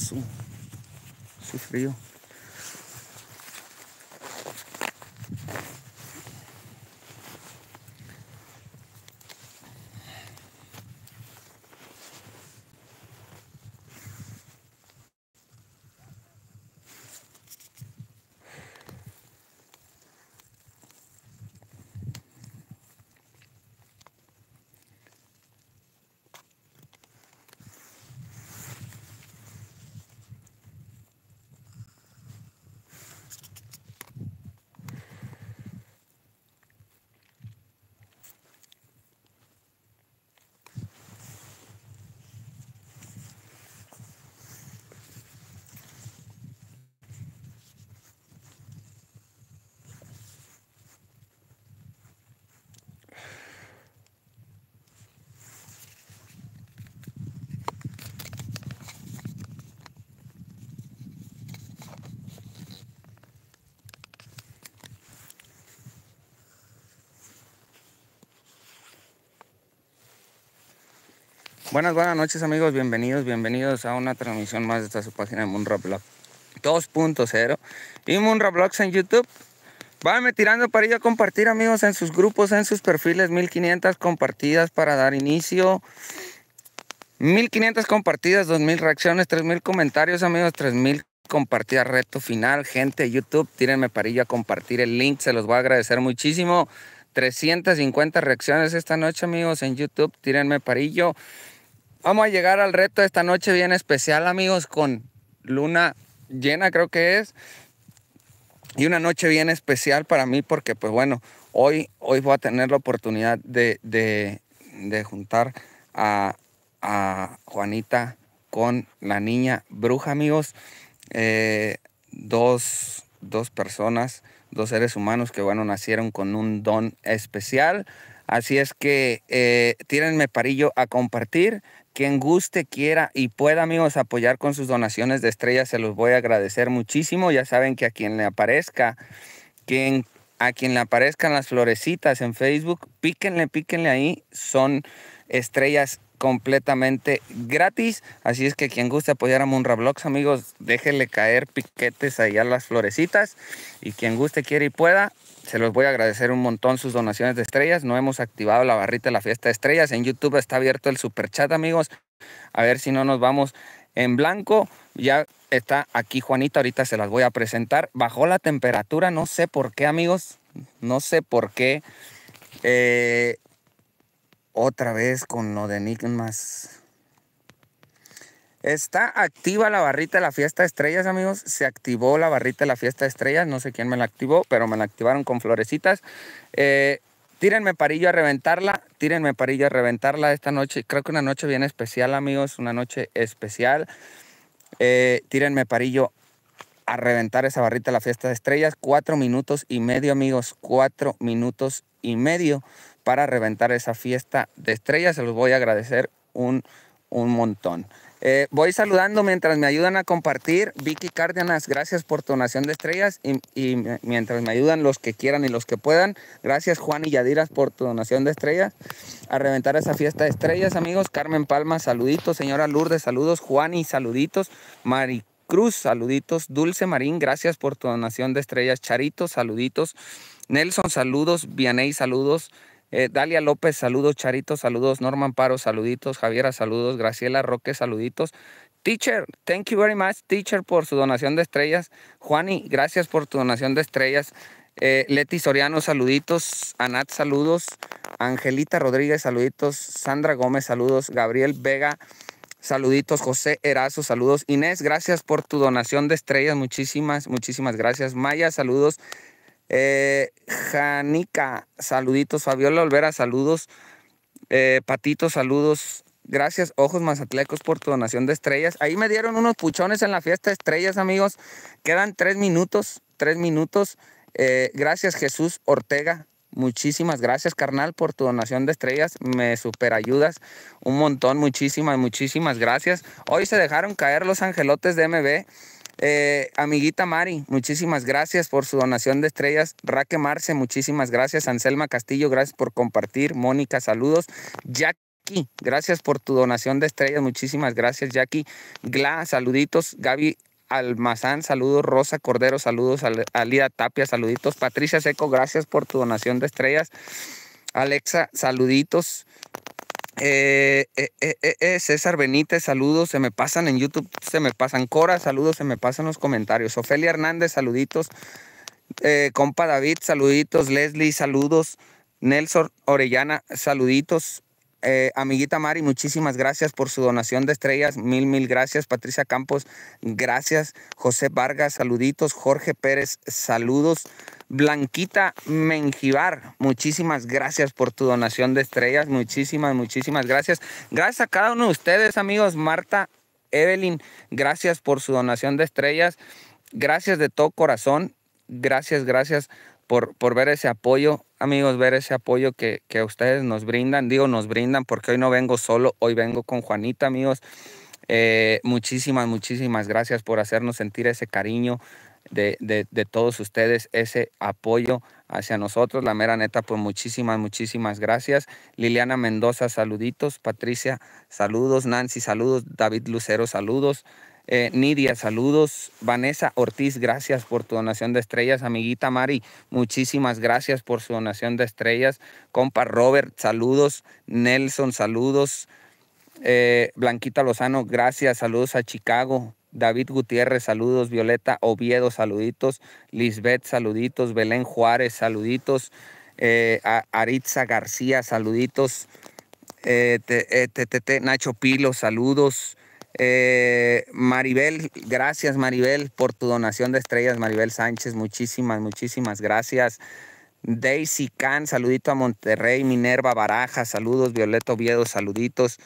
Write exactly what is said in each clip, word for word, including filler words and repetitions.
su, su frío. Buenas, buenas noches amigos, bienvenidos, bienvenidos a una transmisión más de esta su página de Munra Blog dos punto cero y Munra Blogs en YouTube. Váyanme tirando para ir a compartir amigos en sus grupos, en sus perfiles, mil quinientas compartidas para dar inicio, mil quinientas compartidas, dos mil reacciones, tres mil comentarios amigos, tres mil compartidas, reto final. Gente de YouTube, tírenme para ir a compartir el link, se los voy a agradecer muchísimo. trescientas cincuenta reacciones esta noche amigos en YouTube, tírenme parillo. Vamos a llegar al reto de esta noche bien especial amigos, con luna llena creo que es. Y una noche bien especial para mí porque pues bueno, hoy, hoy voy a tener la oportunidad de, de, de juntar a, a Juanita con la niña bruja amigos. Eh, dos, dos personas, dos seres humanos que bueno, nacieron con un don especial. Así es que eh, tírenme parillo a compartir. Quien guste, quiera y pueda, amigos, apoyar con sus donaciones de estrellas, se los voy a agradecer muchísimo. Ya saben que a quien le aparezca, quien, a quien le aparezcan las florecitas en Facebook, píquenle, píquenle ahí. Son estrellas completamente gratis. Así es que quien guste apoyar a Munra Blogs, amigos, déjenle caer piquetes ahí a las florecitas. Y quien guste, quiera y pueda, se los voy a agradecer un montón sus donaciones de estrellas. No hemos activado la barrita de la fiesta de estrellas. En YouTube está abierto el super chat, amigos. A ver si no nos vamos en blanco. Ya está aquí Juanita, ahorita se las voy a presentar. Bajó la temperatura, no sé por qué, amigos. No sé por qué. Eh, otra vez con lo de enigmas. Está activa la barrita de la fiesta de estrellas, amigos. Se activó la barrita de la fiesta de estrellas. No sé quién me la activó, pero me la activaron con florecitas. Eh, tírenme parillo a reventarla. Tírenme parillo a reventarla esta noche. Creo que una noche bien especial, amigos. Una noche especial. Eh, tírenme parillo a reventar esa barrita de la fiesta de estrellas. Cuatro minutos y medio, amigos. Cuatro minutos y medio para reventar esa fiesta de estrellas. Se los voy a agradecer un, un montón. Eh, voy saludando mientras me ayudan a compartir. Vicky Cárdenas, gracias por tu donación de estrellas. Y, y mientras me ayudan los que quieran y los que puedan. Gracias Juan y Yadiras por tu donación de estrellas. A reventar esa fiesta de estrellas, amigos. Carmen Palma, saluditos. Señora Lourdes, saludos. Juan y saluditos. Maricruz, saluditos. Dulce Marín, gracias por tu donación de estrellas. Charito, saluditos. Nelson, saludos. Vianey, saludos. Eh, Dalia López, saludos. Charito, saludos. Norman Paro, saluditos. Javiera, saludos. Graciela Roque, saluditos. Teacher, thank you very much, teacher, por su donación de estrellas. Juani, gracias por tu donación de estrellas. Eh, Leti Soriano, saluditos. Anat, saludos. Angelita Rodríguez, saluditos. Sandra Gómez, saludos. Gabriel Vega, saluditos. José Erazo, saludos. Inés, gracias por tu donación de estrellas. Muchísimas, muchísimas gracias. Maya, saludos. Eh, Janica, saluditos. Fabiola Olvera, saludos. Eh, Patito, saludos. Gracias, Ojos Mazatlecos, por tu donación de estrellas. Ahí me dieron unos puchones en la fiesta de estrellas, amigos. Quedan tres minutos, tres minutos. Eh, gracias, Jesús Ortega. Muchísimas gracias, carnal, por tu donación de estrellas. Me super ayudas un montón. Muchísimas, muchísimas gracias. Hoy se dejaron caer los angelotes de M B. Eh, amiguita Mari, muchísimas gracias por su donación de estrellas. Raque Marce, muchísimas gracias. Anselma Castillo, gracias por compartir. Mónica, saludos. Jack Jackie, gracias por tu donación de estrellas. Muchísimas gracias, Jackie. Gla, saluditos. Gaby Almazán, saludos. Rosa Cordero, saludos. Alida Tapia, saluditos. Patricia Seco, gracias por tu donación de estrellas. Alexa, saluditos. Eh, eh, eh, eh, César Benítez, saludos. Se me pasan en YouTube, se me pasan. Cora, saludos, se me pasan los comentarios. Ofelia Hernández, saluditos. Eh, compa David, saluditos. Leslie, saludos. Nelson Orellana, saluditos. Eh, amiguita Mari, muchísimas gracias por su donación de estrellas. Mil, mil gracias. Patricia Campos, gracias. José Vargas, saluditos. Jorge Pérez, saludos. Blanquita Menjivar, muchísimas gracias por tu donación de estrellas. Muchísimas, muchísimas gracias. Gracias a cada uno de ustedes, amigos. Marta, Evelyn, gracias por su donación de estrellas. Gracias de todo corazón. Gracias, gracias por, por ver ese apoyo, amigos, ver ese apoyo que, que ustedes nos brindan. Digo, nos brindan porque hoy no vengo solo, hoy vengo con Juanita, amigos. Eh, muchísimas, muchísimas gracias por hacernos sentir ese cariño de, de, de todos ustedes, ese apoyo hacia nosotros. La mera neta, pues muchísimas, muchísimas gracias. Liliana Mendoza, saluditos. Patricia, saludos. Nancy, saludos. David Lucero, saludos. Eh, Nidia, saludos. Vanessa Ortiz, gracias por tu donación de estrellas. Amiguita Mari, muchísimas gracias por su donación de estrellas. Compa Robert, saludos. Nelson, saludos. Eh, Blanquita Lozano, gracias. Saludos a Chicago. David Gutiérrez, saludos. Violeta Oviedo, saluditos. Lisbeth, saluditos. Belén Juárez, saluditos. Eh, a Aritza García, saluditos. Eh, te, eh, te, te, te, Nacho Pilo, saludos. Eh, Maribel, gracias Maribel por tu donación de estrellas. Maribel Sánchez, muchísimas, muchísimas gracias. Daisy Can, saludito a Monterrey. Minerva Baraja, saludos. Violeta Oviedo, saluditos.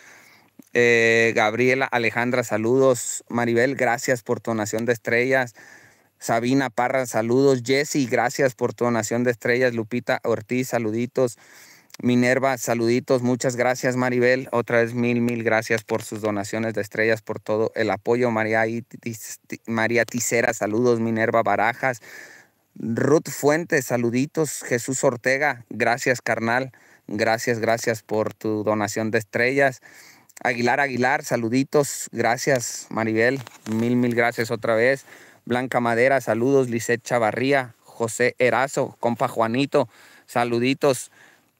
Eh, Gabriela Alejandra, saludos. Maribel, gracias por tu donación de estrellas. Sabina Parra, saludos. Jessy, gracias por tu donación de estrellas. Lupita Ortiz, saluditos. Minerva, saluditos, muchas gracias Maribel, otra vez mil, mil gracias por sus donaciones de estrellas, por todo el apoyo. María, María Ticera, saludos. Minerva Barajas, Ruth Fuentes, saluditos. Jesús Ortega, gracias carnal, gracias, gracias por tu donación de estrellas. Aguilar Aguilar, saluditos, gracias Maribel, mil, mil gracias otra vez. Blanca Madera, saludos. Lisette Chavarría, José Erazo, compa Juanito, saluditos.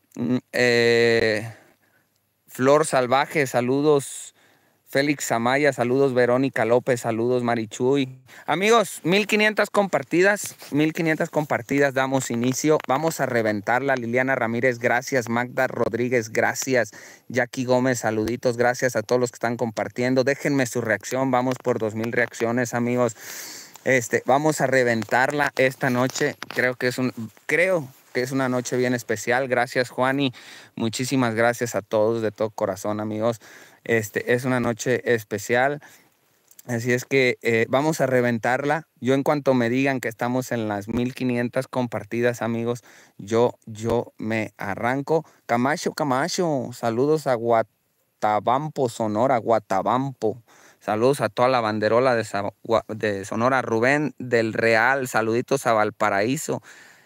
Eh, Flor Salvaje, saludos. Félix Amaya, saludos. Verónica López, saludos. Marichuy. Amigos, mil quinientas compartidas, mil quinientas compartidas, damos inicio. Vamos a reventarla. Liliana Ramírez, gracias. Magda Rodríguez, gracias. Jackie Gómez, saluditos. Gracias a todos los que están compartiendo. Déjenme su reacción. Vamos por dos mil reacciones, amigos. Este, vamos a reventarla esta noche. Creo que es un... Creo... que es una noche bien especial. Gracias Juani, muchísimas gracias a todos de todo corazón, amigos. Este es una noche especial, así es que eh, vamos a reventarla. Yo en cuanto me digan que estamos en las mil quinientas compartidas, amigos, yo, yo me arranco. Camacho, Camacho, saludos a Guatabampo, Sonora, Guatabampo. Saludos a toda la banderola de, de Sonora. Rubén del Real, saluditos a Valparaíso.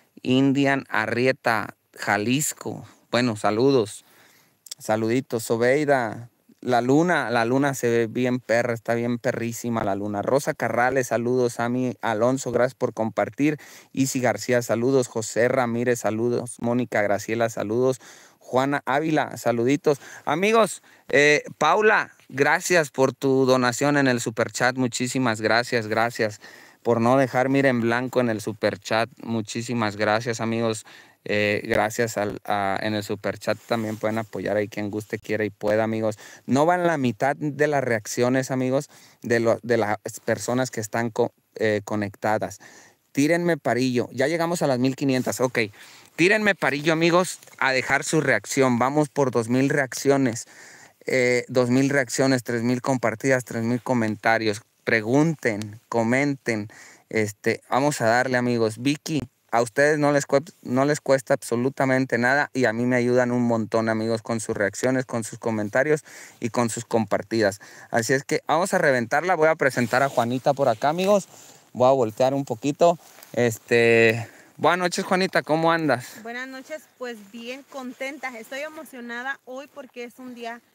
Indian Arrieta, Jalisco. Bueno, saludos. Saluditos. Sobeida. La luna, la luna se ve bien perra, está bien perrísima la luna. Rosa Carrales, saludos. Ami Alonso, gracias por compartir. Isi García, saludos. José Ramírez, saludos. Mónica Graciela, saludos. Juana Ávila, saluditos. Amigos, eh, Paula, gracias por tu donación en el superchat. Muchísimas gracias, gracias. Por no dejar mir en blanco en el superchat. Muchísimas gracias, amigos. Eh, gracias al, a, en el superchat también pueden apoyar ahí quien guste, quiera y pueda, amigos. No van la mitad de las reacciones, amigos, de, lo, de las personas que están co, eh, conectadas. Tírenme parillo. Ya llegamos a las mil quinientas. Ok. Tírenme parillo, amigos, a dejar su reacción. Vamos por dos mil reacciones. Eh, dos mil reacciones, tres mil compartidas, tres mil comentarios. Pregunten, comenten, este, vamos a darle, amigos. Vicky, a ustedes no les, no les cuesta absolutamente nada y a mí me ayudan un montón, amigos, con sus reacciones, con sus comentarios y con sus compartidas. Así es que vamos a reventarla. Voy a presentar a Juanita por acá, amigos. Voy a voltear un poquito. Este, buenas noches, Juanita, ¿cómo andas? Buenas noches, pues bien contenta. Estoy emocionada hoy porque es un día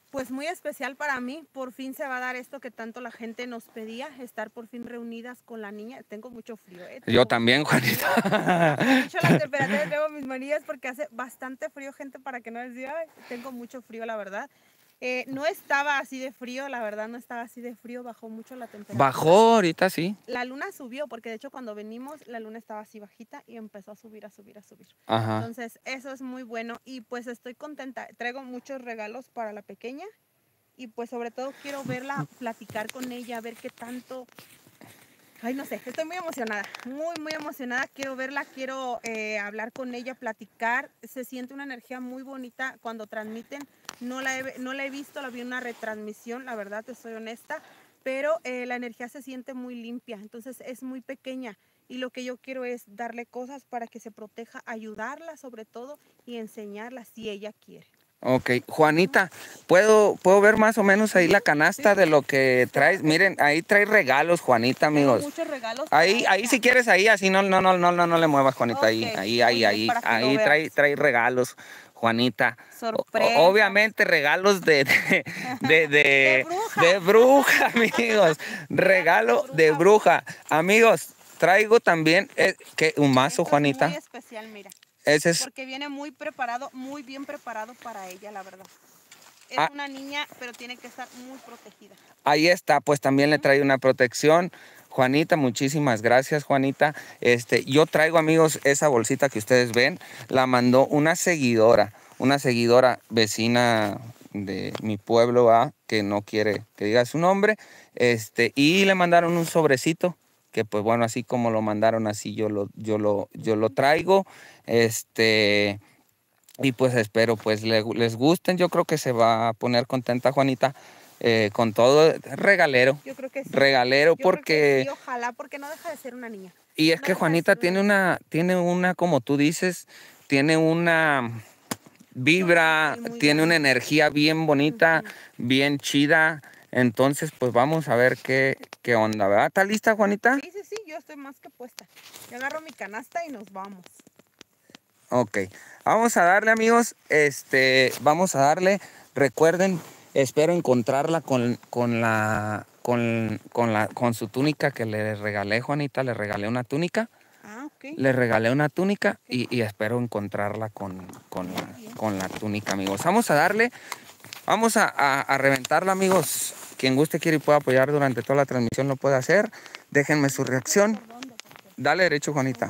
Pues muy especial para mí, por fin se va a dar esto que tanto la gente nos pedía, estar por fin reunidas con la niña. Tengo mucho frío, ¿eh? Yo Tengo también, mucho frío. Juanita. Bajó mucho la temperatura, tengo mis manillas porque hace bastante frío, gente, para que no les diga, "Ay, tengo mucho frío, la verdad". Eh, no estaba así de frío, la verdad no estaba así de frío, bajó mucho la temperatura. Bajó ahorita, sí. La luna subió, porque de hecho cuando venimos la luna estaba así bajita y empezó a subir, a subir, a subir. Ajá. Entonces eso es muy bueno y pues estoy contenta. Traigo muchos regalos para la pequeña y pues sobre todo quiero verla, platicar con ella, ver qué tanto... Ay, no sé, estoy muy emocionada, muy, muy emocionada. Quiero verla, quiero eh, hablar con ella, platicar. Se siente una energía muy bonita cuando transmiten. No la he, no la he visto, la vi en una retransmisión, la verdad, te soy honesta. Pero eh, la energía se siente muy limpia, entonces es muy pequeña. Y lo que yo quiero es darle cosas para que se proteja, ayudarla sobre todo y enseñarla si ella quiere. Ok, Juanita, ¿puedo, puedo ver más o menos ahí la canasta de lo que traes? Miren, ahí trae regalos, Juanita, amigos. Tengo muchos regalos. Ahí, ahí si quieres, ahí, así no, no, no, no, no, no le muevas, Juanita, ahí, Ok, ahí, muy ahí, bien, ahí, para que lo ahí trae, veas. trae regalos, Juanita. O- o- Sorpresa. obviamente regalos de, de, de, de, De bruja. de bruja, amigos. Regalo de bruja. Amigos, traigo también eh, que un mazo, Esto Juanita. es muy especial, mira. Ese es. Porque viene muy preparado, muy bien preparado para ella, la verdad. Es Ah, una niña, pero tiene que estar muy protegida. ahí está, pues también le trae una protección. Juanita, muchísimas gracias, Juanita. Este, yo traigo, amigos, esa bolsita que ustedes ven, la mandó una seguidora, una seguidora vecina de mi pueblo, ¿va? Que no quiere que diga su nombre, este, y le mandaron un sobrecito, que pues bueno, así como lo mandaron, así yo lo, yo lo, yo lo traigo, este, y pues espero pues le- les gusten. Yo creo que se va a poner contenta Juanita eh, con todo regalero. Yo creo que sí. Regalero Yo creo que porque... sí, ojalá, porque no deja de ser una niña. Y es No que deja de Juanita ser tiene niña. una, tiene una, como tú dices, tiene una vibra, Sí, muy tiene una grande. energía bien bonita, bien chida. Entonces, pues vamos a ver qué, qué onda, ¿verdad? ¿Está lista, Juanita? Sí, sí, sí, yo estoy más que puesta. Yo agarro mi canasta y nos vamos. Ok, vamos a darle, amigos, este, vamos a darle, recuerden, espero encontrarla con, con la, con, con la, con su túnica que le regalé, Juanita, le regalé una túnica, Ah, ok. le regalé una túnica Ok. y, y espero encontrarla con, con, la, con la túnica, amigos. Vamos a darle, vamos a, a, a reventarla, amigos, quien guste, quiere y pueda apoyar durante toda la transmisión lo puede hacer, déjenme su reacción, dale derecho, Juanita.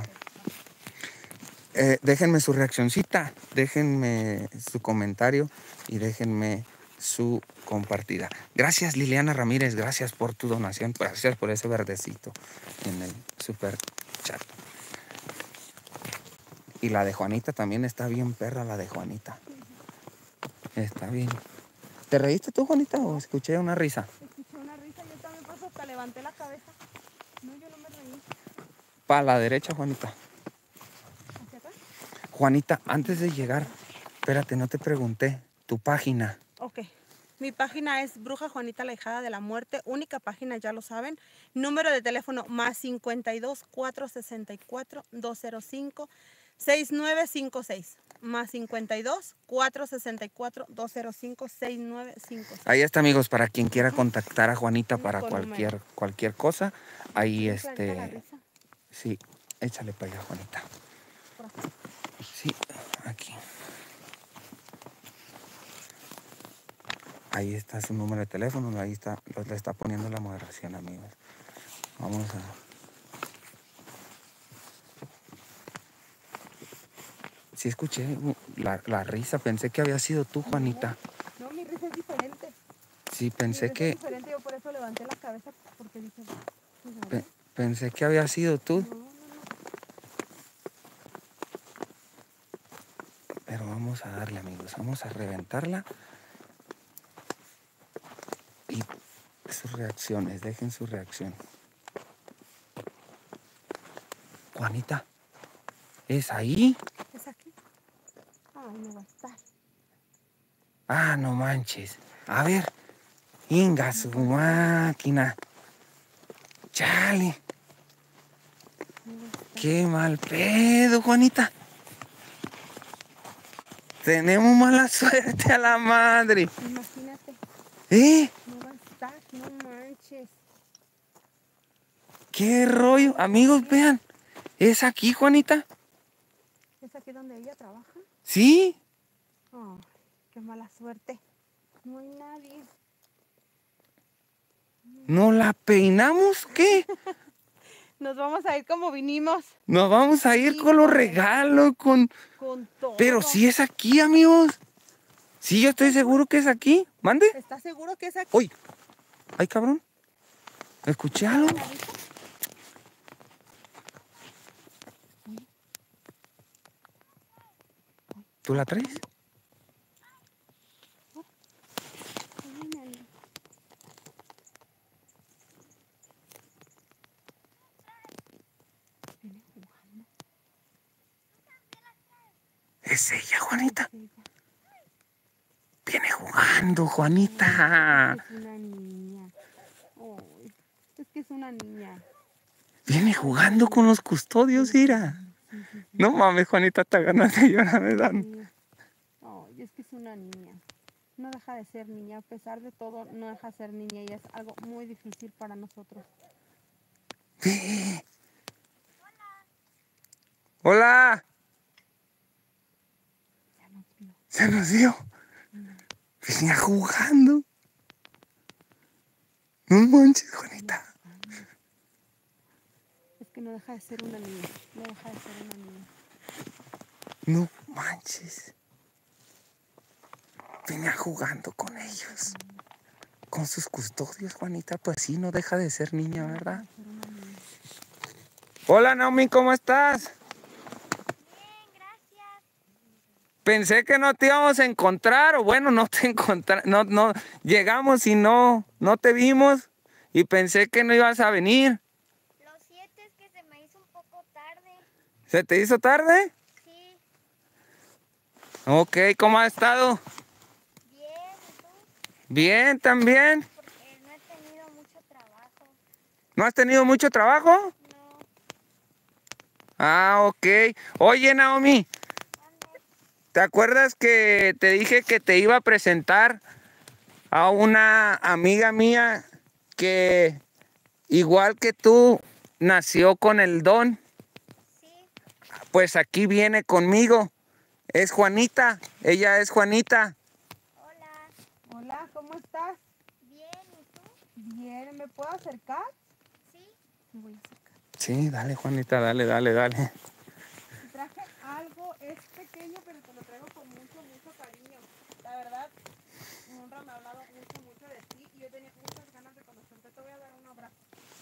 Eh, déjenme su reaccioncita, déjenme su comentario y déjenme su compartida. Gracias Liliana Ramírez, gracias por tu donación, gracias por ese verdecito en el super chat. Y la de Juanita también está bien perra, la de Juanita. Está bien. ¿Te reíste tú, Juanita, o escuché una risa? Escuché una risa, yo también por eso hasta levanté la cabeza. No, yo no me reí. Para la derecha, Juanita. ¿Hacia acá? Juanita, antes de llegar, espérate, no te pregunté, tu página. Ok. Mi página es Bruja Juanita la Hijada de la Muerte. Única página, ya lo saben. Número de teléfono más cincuenta y dos, cuatrocientos sesenta y cuatro, doscientos cinco, sesenta y nueve cincuenta y seis. Más cincuenta y dos, cuatrocientos sesenta y cuatro, doscientos cinco, sesenta y nueve cincuenta y seis. Ahí está, amigos, para quien quiera contactar a Juanita para Con cualquier, número. cualquier cosa. Ahí, Bien clarita la este... risa. Sí, échale para allá, Juanita. Por acá. Sí, aquí. Ahí está su número de teléfono, ahí está, lo le está poniendo la moderación, amigos. Vamos a... Sí escuché la, la risa, pensé que había sido tú, Juanita. No, mi risa es diferente. Sí, Mi pensé risa que... es diferente, yo por eso levanté la cabeza porque dije, pues, a pe- ver. pensé que había sido tú. No, no, no. Pero vamos a darle, amigos, vamos a reventarla. Y sus reacciones, dejen su reacción. Juanita, ¿es ahí? ¿Es aquí? Ay, no va a estar. Ah, no manches. A ver, inga su máquina. Chale. Qué mal pedo, Juanita. Tenemos mala suerte a la madre. Imagínate. ¿Eh? No va a estar, no manches. ¿Qué rollo? Amigos, vean. ¿Es aquí, Juanita? ¿Es aquí donde ella trabaja? Sí. Oh, qué mala suerte. No hay nadie. ¿No la peinamos? ¿Qué? Nos vamos a ir como vinimos. Nos vamos a ir con los Híjole. regalos, con... Con todo. Pero sí es aquí, amigos. Sí, yo estoy seguro que es aquí. ¿Mande? ¿Estás seguro que es aquí? Uy. Ay, cabrón. ¿Escuché algo? ¿Tú la traes? Es ella, Juanita. Viene jugando, Juanita. Es una niña. Oh, es que es una niña. Viene jugando con los custodios, mira. No mames, Juanita, hasta ganas de llorar me dan. Oh, es que es una niña. No deja de ser niña. A pesar de todo, no deja de ser niña. Y es algo muy difícil para nosotros. Ve. Hola. Se nos dio. Venía jugando. No manches, Juanita. Es que no deja de ser una niña. No deja de ser una niña. No manches. Venía jugando con ellos. Con sus custodios, Juanita. Pues sí, no deja de ser niña, ¿verdad? Hola, Naomi, ¿cómo estás? Bien, gracias. Pensé que no te íbamos a encontrar, o bueno, no te encontramos, no, no, llegamos y no, no te vimos, y pensé que no ibas a venir. Lo siento, es que se me hizo un poco tarde. ¿Se te hizo tarde? Sí, Ok, ¿cómo has estado? bien, ¿y tú? Bien, también. Porque no he tenido mucho trabajo. ¿No has tenido mucho trabajo? No, Ah, ok. Oye, Naomi, ¿dónde? ¿te acuerdas que te dije que te iba a presentar a una amiga mía que, igual que tú, nació con el don? Sí, Pues aquí viene conmigo. Es Juanita. Ella es Juanita. hola. Hola, ¿cómo estás? Bien, ¿y tú? Bien, ¿me puedo acercar? Sí, Me voy a acercar. Sí, dale, Juanita, dale, dale, dale. Te traje algo, es pequeño, pero te lo traigo con mucho, mucho cariño. La verdad, Honra me ha hablado mucho, mucho de ti y yo tenía muchas ganas de conocerte. Te voy a dar un abrazo.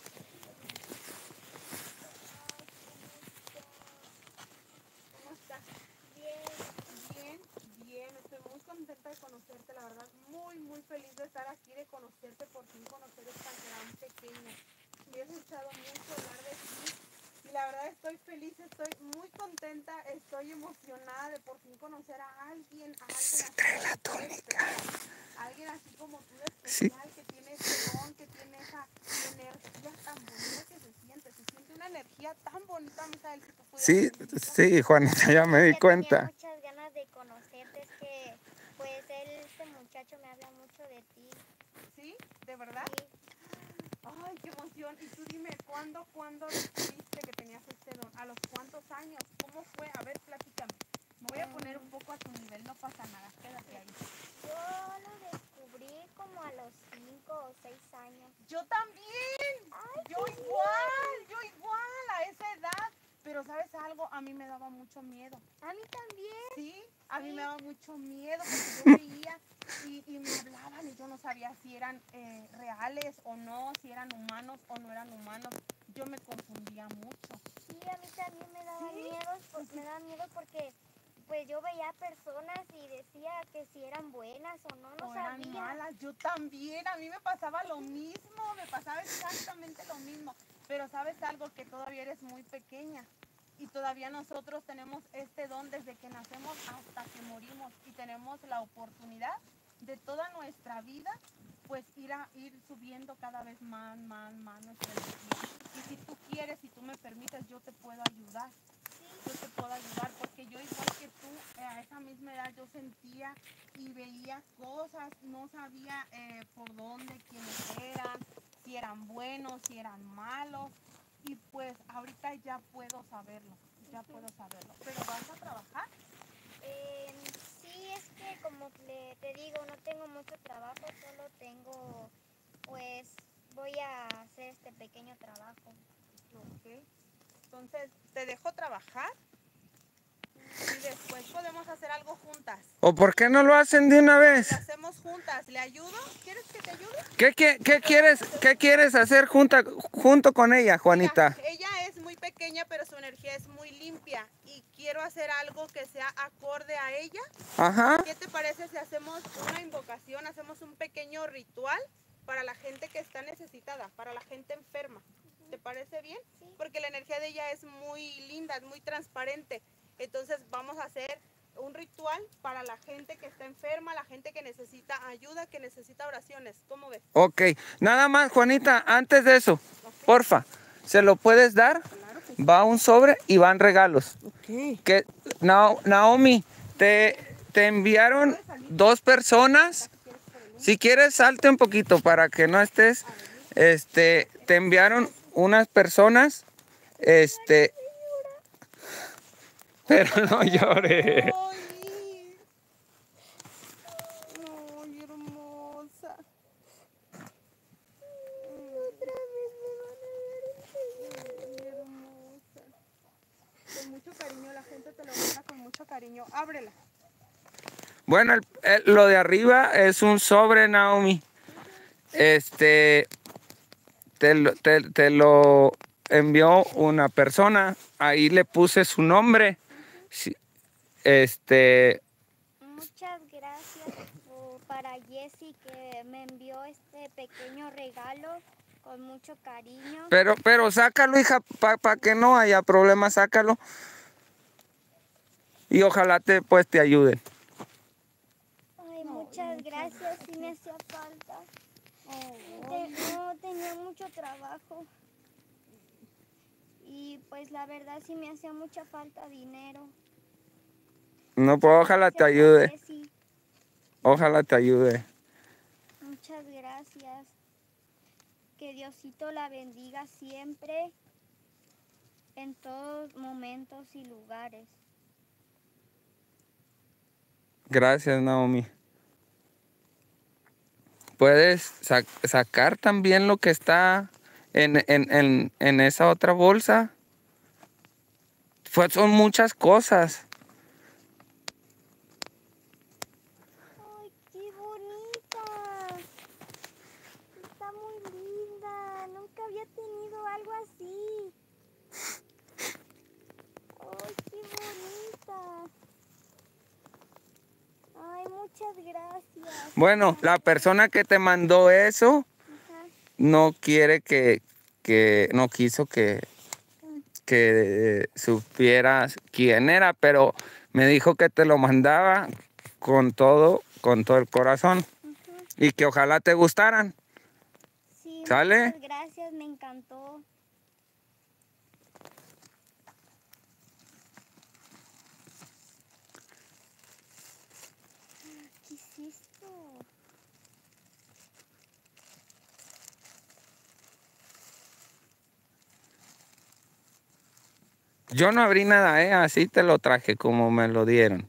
¿Cómo estás? bien. Bien, bien, estoy muy contenta de conocerte, la verdad, muy, muy feliz de estar aquí, de conocerte, por fin conocer esta gran pequeña. Me he escuchado mucho hablar de ti y la verdad estoy feliz, estoy muy contenta, estoy emocionada de por fin conocer a alguien, a alguien Se así trae como la tú de túnica. especial, alguien así como tú de Sí. especial, que tiene ese don, que tiene esa energía tan bonita que se siente, se siente una energía tan bonita, Misael, si tú pudieras Sí, sentirla. sí, Juanita, ya me di Ya tenía cuenta. muchas ganas de conocerte, es que, pues, él, este muchacho me habla mucho de ti. ¿Sí? ¿De verdad? Sí, Ay, qué emoción. Y tú dime, ¿cuándo, cuándo descubriste que tenías este don? ¿A los cuántos años? ¿Cómo fue? A ver, platícame. Me voy a poner un poco a tu nivel, no pasa nada, quédate ahí. yo lo descubrí como a los cinco o seis años. Yo también. Ay, Yo qué igual, yo igual a esa edad. Pero ¿sabes algo? A mí me daba mucho miedo. A mí también. Sí, a mí Sí. me daba mucho miedo porque yo veía y, y me hablaban y yo no sabía si eran eh, reales o no, si eran humanos o no eran humanos. Yo me confundía mucho. Sí, a mí también me daba ¿Sí? miedo, por- me daba miedo porque pues yo veía personas y decía que si eran buenas o no, no O eran sabía. malas, yo también, a mí me pasaba lo mismo, me pasaba exactamente lo mismo. Pero sabes algo, que todavía eres muy pequeña y todavía nosotros tenemos este don desde que nacemos hasta que morimos y tenemos la oportunidad de toda nuestra vida pues ir a ir subiendo cada vez más, más, más nuestra energía. Y si tú quieres, si tú me permites, yo te puedo ayudar. Sí, yo te puedo ayudar, porque yo igual que tú, eh, a esa misma edad yo sentía y veía cosas, no sabía eh, por dónde, quiénes eran, si eran buenos, si eran malos, y pues ahorita ya puedo saberlo, ya puedo saberlo. ¿Pero vas a trabajar? Eh, sí, es que como le- te digo, no tengo mucho trabajo, solo tengo, pues, voy a hacer este pequeño trabajo. Ok. Entonces, ¿te dejo trabajar? Y después podemos hacer algo juntas. ¿O por qué no lo hacen de una vez? Lo hacemos juntas. ¿Le ayudo? ¿Quieres que te ayude? ¿Qué, qué, qué quieres, qué quieres hacer junta, junto con ella, Juanita? Mira, ella es muy pequeña, pero su energía es muy limpia. Y quiero hacer algo que sea acorde a ella. Ajá. ¿Qué te parece si hacemos una invocación, hacemos un pequeño ritual para la gente que está necesitada, para la gente enferma? ¿Te parece bien? Sí. Porque la energía de ella es muy linda, es muy transparente. Entonces vamos a hacer un ritual para la gente que está enferma, la gente que necesita ayuda, que necesita oraciones. ¿Cómo ves? Ok, nada más, Juanita, antes de eso, porfa, ¿se lo puedes dar? Claro que sí. Va un sobre y van regalos. Ok. Que, Nao- Naomi, te, te enviaron dos personas. Si quieres, salte un poquito para que no estés. Este, te enviaron unas personas. Este, pero no llores. ¡Ay! ¡Ay, hermosa! Otra vez me van a dar ¡Ay, hermosa! Con mucho cariño, la gente te lo manda con mucho cariño. Ábrela. Bueno, el- el- lo de arriba es un sobre, Naomi. Este, te, lo- te, te lo envió una persona. Ahí le puse su nombre. Sí, Este, Muchas gracias por- para Jessie que me envió este pequeño regalo con mucho cariño. pero, pero sácalo, hija, para que no haya problema, sácalo. Y ojalá te, pues, te ayuden. Ay, muchas gracias, sí me hacía falta. Te- no tenía mucho trabajo. Y pues la verdad sí me hacía mucha falta dinero. No, pues ojalá te Gracias, ayude. Jessie. Ojalá te ayude. Muchas gracias. Que Diosito la bendiga siempre, en todos momentos y lugares. Gracias, Naomi. Puedes sa- sacar también lo que está en, en, en, en esa otra bolsa. Pues son muchas cosas. ¡Ay, qué bonita! Está muy linda. Nunca había tenido algo así. ¡Ay, qué bonita! Ay, muchas gracias. Bueno, la persona que te mandó eso Ajá. no quiere que, que no quiso que, que supieras quién era, pero me dijo que te lo mandaba con todo, con todo el corazón Ujú. y que ojalá te gustaran. Sí, ¿Sale? muchas gracias, me encantó. ¿Qué es esto? Yo no abrí nada, ¿eh? Así te lo traje como me lo dieron.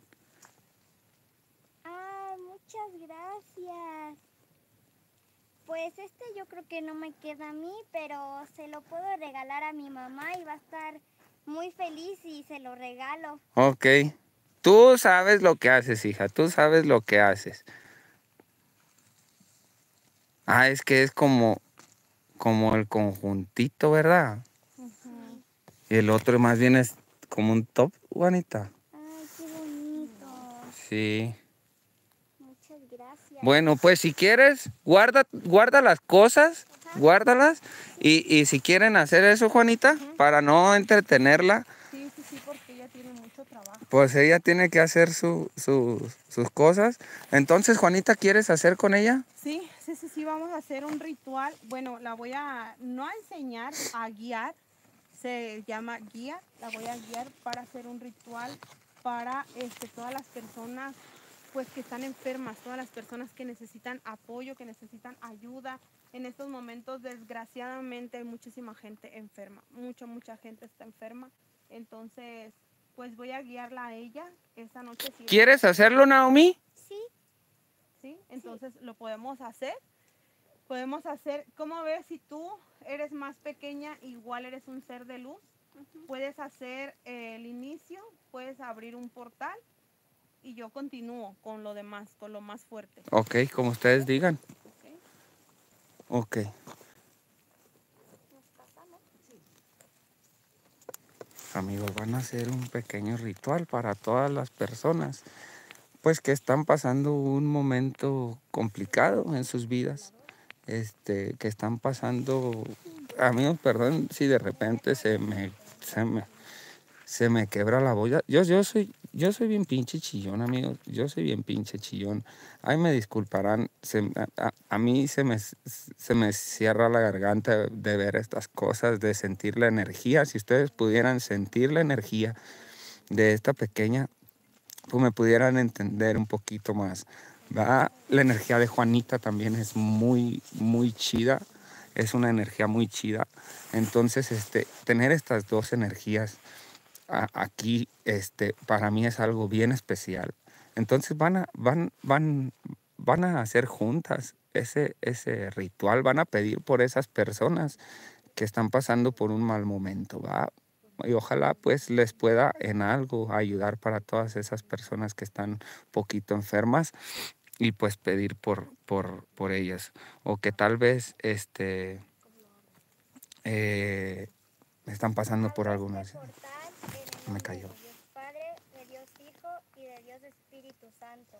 Ah, muchas gracias. Pues este yo creo que no me queda a mí, pero se lo puedo regalar a mi mamá y va a estar muy feliz si se lo regalo. Ok. Tú sabes lo que haces, hija. Tú sabes lo que haces. Ah, es que es como, como el conjuntito, ¿verdad? Ujú. Y el otro más bien es como un top, Juanita. Ay, qué bonito. Sí. Muchas gracias. Bueno, pues si quieres, guarda, guarda las cosas, Ajá. guárdalas. Y, y si quieren hacer eso, Juanita, para no entretenerla, Sí, sí, sí, porque ella tiene mucho trabajo. pues ella tiene que hacer su- su- sus cosas. Entonces, Juanita, ¿quieres hacer con ella? Sí, sí, sí, sí, vamos a hacer un ritual. Bueno, la voy a, no a enseñar, a guiar. se llama guía. La voy a guiar para hacer un ritual para este, todas las personas pues que están enfermas, todas las personas que necesitan apoyo, que necesitan ayuda. En estos momentos, desgraciadamente, hay muchísima gente enferma, mucha, mucha gente está enferma. Entonces, pues voy a guiarla a ella esta noche. Si ¿Quieres hacerlo, Naomi? Sí. ¿Sí? Entonces, sí, lo podemos hacer. Podemos hacer, ¿cómo ves si tú eres más pequeña, igual eres un ser de luz? Uh-huh. Puedes hacer eh, el inicio, puedes abrir un portal y yo continúo con lo demás, con lo más fuerte. Ok, como ustedes digan. Ok. Ok. Amigos, van a hacer un pequeño ritual para todas las personas pues que están pasando un momento complicado en sus vidas, este, que están pasando, amigos, perdón si de repente se me, se me, se me quebra la boya. Yo, yo soy, yo soy bien pinche chillón, amigos, yo soy bien pinche chillón. Ay, me disculparán, se, a, a mí se me, se me cierra la garganta de ver estas cosas, de sentir la energía. Si ustedes pudieran sentir la energía de esta pequeña, pues me pudieran entender un poquito más, ¿verdad? La energía de Juanita también es muy, muy chida, es una energía muy chida. Entonces, este, tener estas dos energías a, aquí, este, para mí es algo bien especial. Entonces van a, van, van, van a hacer juntas ese, ese ritual, van a pedir por esas personas que están pasando por un mal momento, ¿va? Y ojalá pues les pueda en algo ayudar para todas esas personas que están un poquito enfermas y pues pedir por, por, por ellas. O que tal vez este, eh, están pasando por alguna... Me cayó. De Dios Padre, de Dios Hijo y de Dios Espíritu Santo.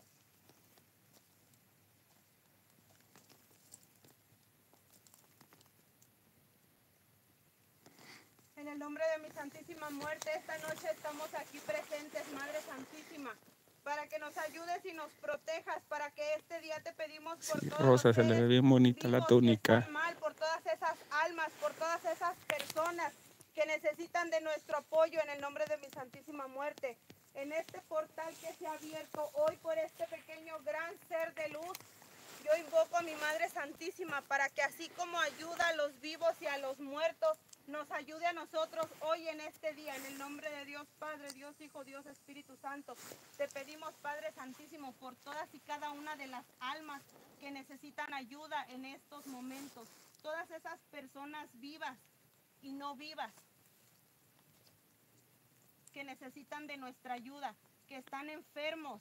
En el nombre de mi Santísima Muerte, esta noche estamos aquí presentes, Madre Santísima, para que nos ayudes y nos protejas, para que este día te pedimos por Sí, todos Rosa, los se le ve seres bien bonita la vivos túnica. que están mal, por todas esas almas, por todas esas personas que necesitan de nuestro apoyo en el nombre de mi Santísima Muerte. En este portal que se ha abierto hoy por este pequeño gran ser de luz, yo invoco a mi Madre Santísima para que así como ayuda a los vivos y a los muertos, nos ayude a nosotros hoy en este día, en el nombre de Dios Padre, Dios Hijo, Dios Espíritu Santo. Te pedimos, Padre Santísimo, por todas y cada una de las almas que necesitan ayuda en estos momentos. Todas esas personas vivas y no vivas que necesitan de nuestra ayuda, que están enfermos.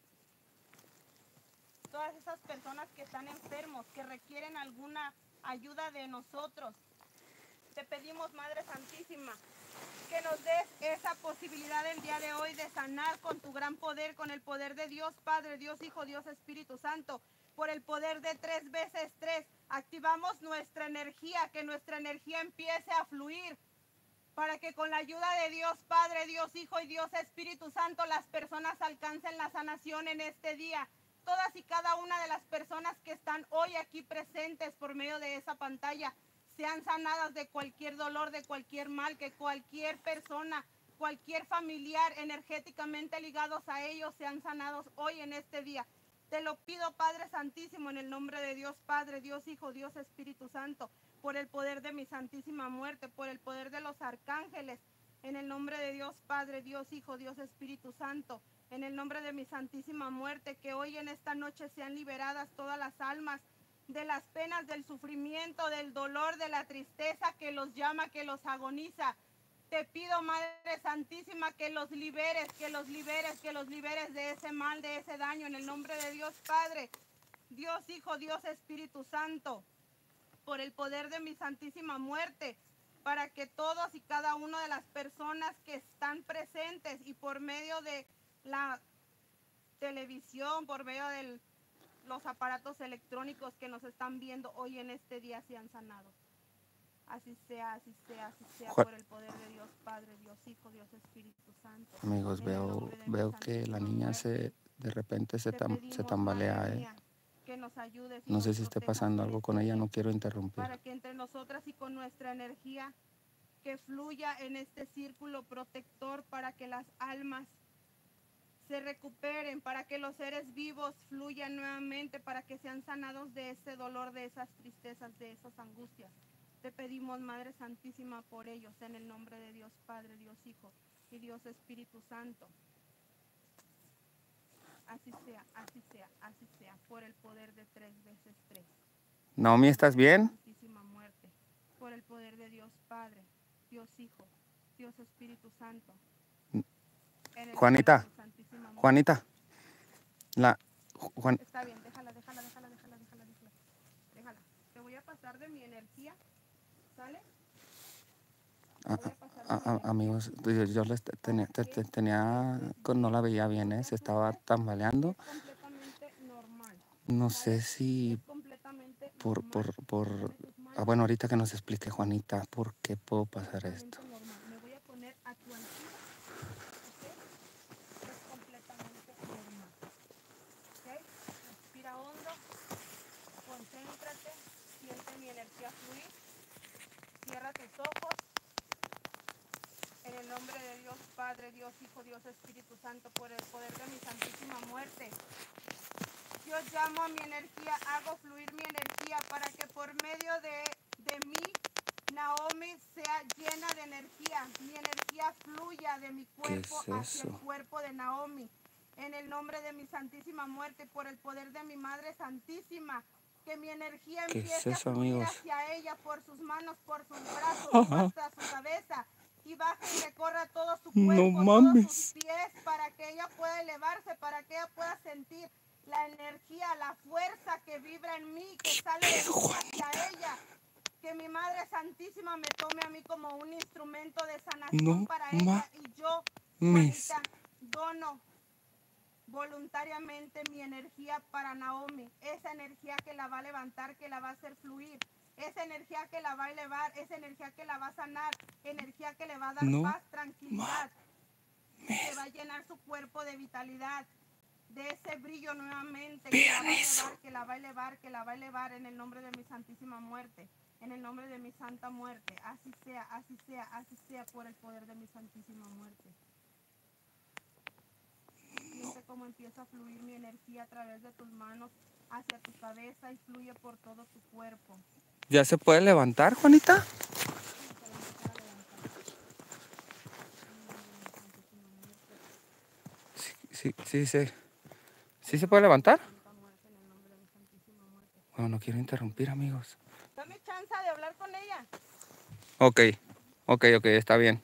Todas esas personas que están enfermos, que requieren alguna ayuda de nosotros. Te pedimos, Madre Santísima, que nos des esa posibilidad el día de hoy de sanar con tu gran poder, con el poder de Dios Padre, Dios Hijo, Dios Espíritu Santo, por el poder de tres veces tres. Activamos nuestra energía, que nuestra energía empiece a fluir, para que con la ayuda de Dios Padre, Dios Hijo y Dios Espíritu Santo las personas alcancen la sanación en este día. Todas y cada una de las personas que están hoy aquí presentes por medio de esa pantalla sean sanadas de cualquier dolor, de cualquier mal, que cualquier persona, cualquier familiar energéticamente ligados a ellos sean sanados hoy en este día. Te lo pido, Padre Santísimo, en el nombre de Dios Padre, Dios Hijo, Dios Espíritu Santo, por el poder de mi Santísima Muerte, por el poder de los arcángeles, en el nombre de Dios Padre, Dios Hijo, Dios Espíritu Santo, en el nombre de mi Santísima Muerte, que hoy en esta noche sean liberadas todas las almas de las penas, del sufrimiento, del dolor, de la tristeza que los llama, que los agoniza. Te pido, Madre Santísima, que los liberes, que los liberes, que los liberes de ese mal, de ese daño, en el nombre de Dios Padre, Dios Hijo, Dios Espíritu Santo, por el poder de mi Santísima Muerte, para que todos y cada una de las personas que están presentes y por medio de la televisión, por medio de los aparatos electrónicos que nos están viendo hoy en este día sean sanados. Así sea, así sea, así sea, por el poder de Dios Padre, Dios Hijo, Dios Espíritu Santo. Amigos, veo, veo que la niña se, de repente se, tam, se tambalea, ¿eh? Que nos ayudes y No nos sé si esté pasando algo con ella, no quiero interrumpir. Para que entre nosotras y con nuestra energía que fluya en este círculo protector para que las almas se recuperen, para que los seres vivos fluyan nuevamente, para que sean sanados de ese dolor, de esas tristezas, de esas angustias. Te pedimos, Madre Santísima, por ellos, en el nombre de Dios Padre, Dios Hijo y Dios Espíritu Santo. Así sea, así sea, así sea, por el poder de tres veces tres. Naomi, ¿estás bien? Santísima muerte, por el poder de Dios Padre, Dios Hijo, Dios Espíritu Santo. En el Juanita, nombre de Santísima muerte. Juanita, la, Juan, Está bien, déjala, déjala, déjala, déjala, déjala, déjala. Déjala. Te voy a pasar de mi energía, ¿sale? a- Voy a pasar de a- mi a- energía. amigos, yo, yo les te- tenía, te- te- tenía, con- no la veía bien, ¿eh? Se estaba tambaleando. Es completamente normal. No sé ¿Sale? si Es completamente por, normal. por, por, Dame tus ah, manos. bueno, ahorita que nos explique Juanita, ¿por qué puedo pasar esto? Completamente normal. Me voy a poner a tu altura, ¿ok? Es completamente normal. ¿Ok? Respira hondo, concéntrate, siente mi energía fluir, cierra tus ojos. En el nombre de Dios Padre, Dios Hijo, Dios Espíritu Santo, por el poder de mi santísima muerte. Yo llamo a mi energía, hago fluir mi energía para que por medio de, de mí, Naomi sea llena de energía. Mi energía fluya de mi cuerpo es hacia el eso? cuerpo de Naomi. En el nombre de mi santísima muerte, por el poder de mi Madre Santísima, que mi energía ¿Qué es empiece eso, a fluir amigos? hacia ella por sus manos, por sus brazos, Ajá. hasta su cabeza. Y baje y recorra todo su No cuerpo, todos sus mames. pies, para que ella pueda elevarse, para que ella pueda sentir la energía, la fuerza que vibra en mí, que sale de mí hacia ella. Que mi Madre Santísima me tome a mí como un instrumento de sanación No para ella. Y yo, mames. Juanita, dono voluntariamente mi energía para Naomi. Esa energía que la va a levantar, que la va a hacer fluir. Esa energía que la va a elevar, esa energía que la va a sanar, energía que le va a dar No paz, tranquilidad, que va a llenar su cuerpo de vitalidad, de ese brillo nuevamente, que la Vean va a eso. elevar, que la va a elevar, que la va a elevar en el nombre de mi santísima muerte, en el nombre de mi santa muerte. Así sea, así sea, así sea por el poder de mi santísima muerte. Siente cómo empieza a fluir mi energía a través de tus manos hacia tu cabeza y fluye por todo tu cuerpo. ¿Ya se puede levantar, Juanita? Sí, sí, sí. ¿Sí se puede levantar? Bueno, no quiero interrumpir, amigos. Dame chance de hablar con ella. Ok, ok, ok, está bien.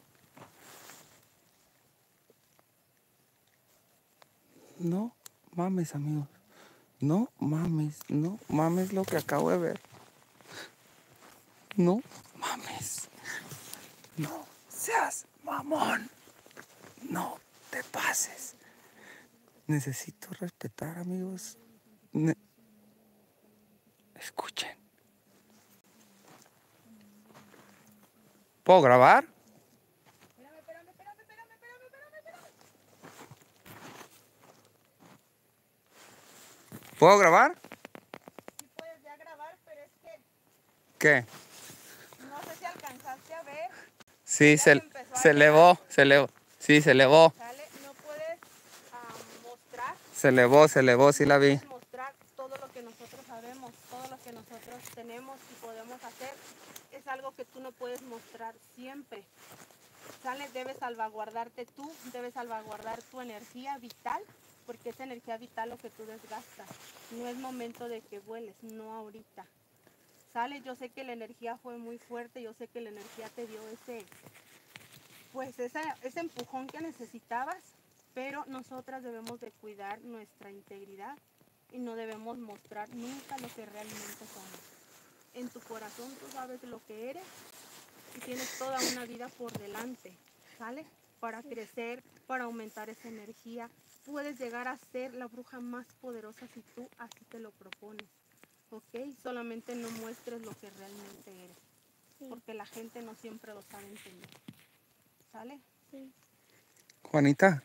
No mames, amigos. No mames, no mames lo que acabo de ver. No mames. No seas mamón. No te pases. Necesito respetar, amigos. Ne- Escuchen. ¿Puedo grabar? Espérame, espérame, espérame, espérame, espérame, espérame, espérame. ¿Puedo grabar? Sí puedes ya grabar, pero es que ¿Qué? no sé si alcanzaste a ver. Sí, Ella se, empezó a se elevar, elevó, se elevó. Sí, se elevó. ¿sale? No puedes ah, mostrar, Se elevó, se elevó, sí la vi. puedes mostrar todo lo que nosotros sabemos, todo lo que nosotros tenemos y podemos hacer. Es algo que tú no puedes mostrar siempre. ¿Sale? Debes salvaguardarte tú, debes salvaguardar tu energía vital, porque es energía vital lo que tú desgastas. No es momento de que vueles, no ahorita. ¿Sale? Yo sé que la energía fue muy fuerte, yo sé que la energía te dio ese, pues esa, ese empujón que necesitabas, pero nosotras debemos de cuidar nuestra integridad y no debemos mostrar nunca lo que realmente somos. En tu corazón tú sabes lo que eres y tienes toda una vida por delante, ¿sale? Para crecer, para aumentar esa energía. Puedes llegar a ser la bruja más poderosa si tú así te lo propones, ¿ok? Solamente no muestres lo que realmente eres, Sí, porque la gente no siempre lo sabe entender, ¿sale? sí. Juanita,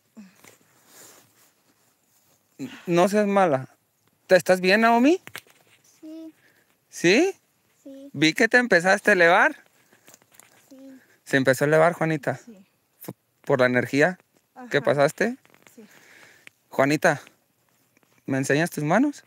no seas mala. ¿Te estás bien, Naomi? Sí, ¿Sí? sí, Vi que te empezaste a elevar. ¿Se empezó a elevar, Juanita? Sí. Fu- ¿Por la energía que Ajá, pasaste? sí. Juanita, ¿me enseñas tus manos?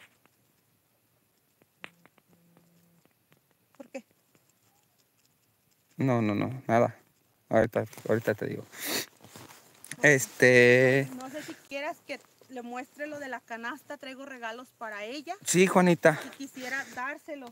¿Por qué? No, no, no, nada. Ahorita, ahorita te digo. Ok. Este... No sé si quieras que le muestre lo de la canasta. Traigo regalos para ella Sí, Juanita. y quisiera dárselos.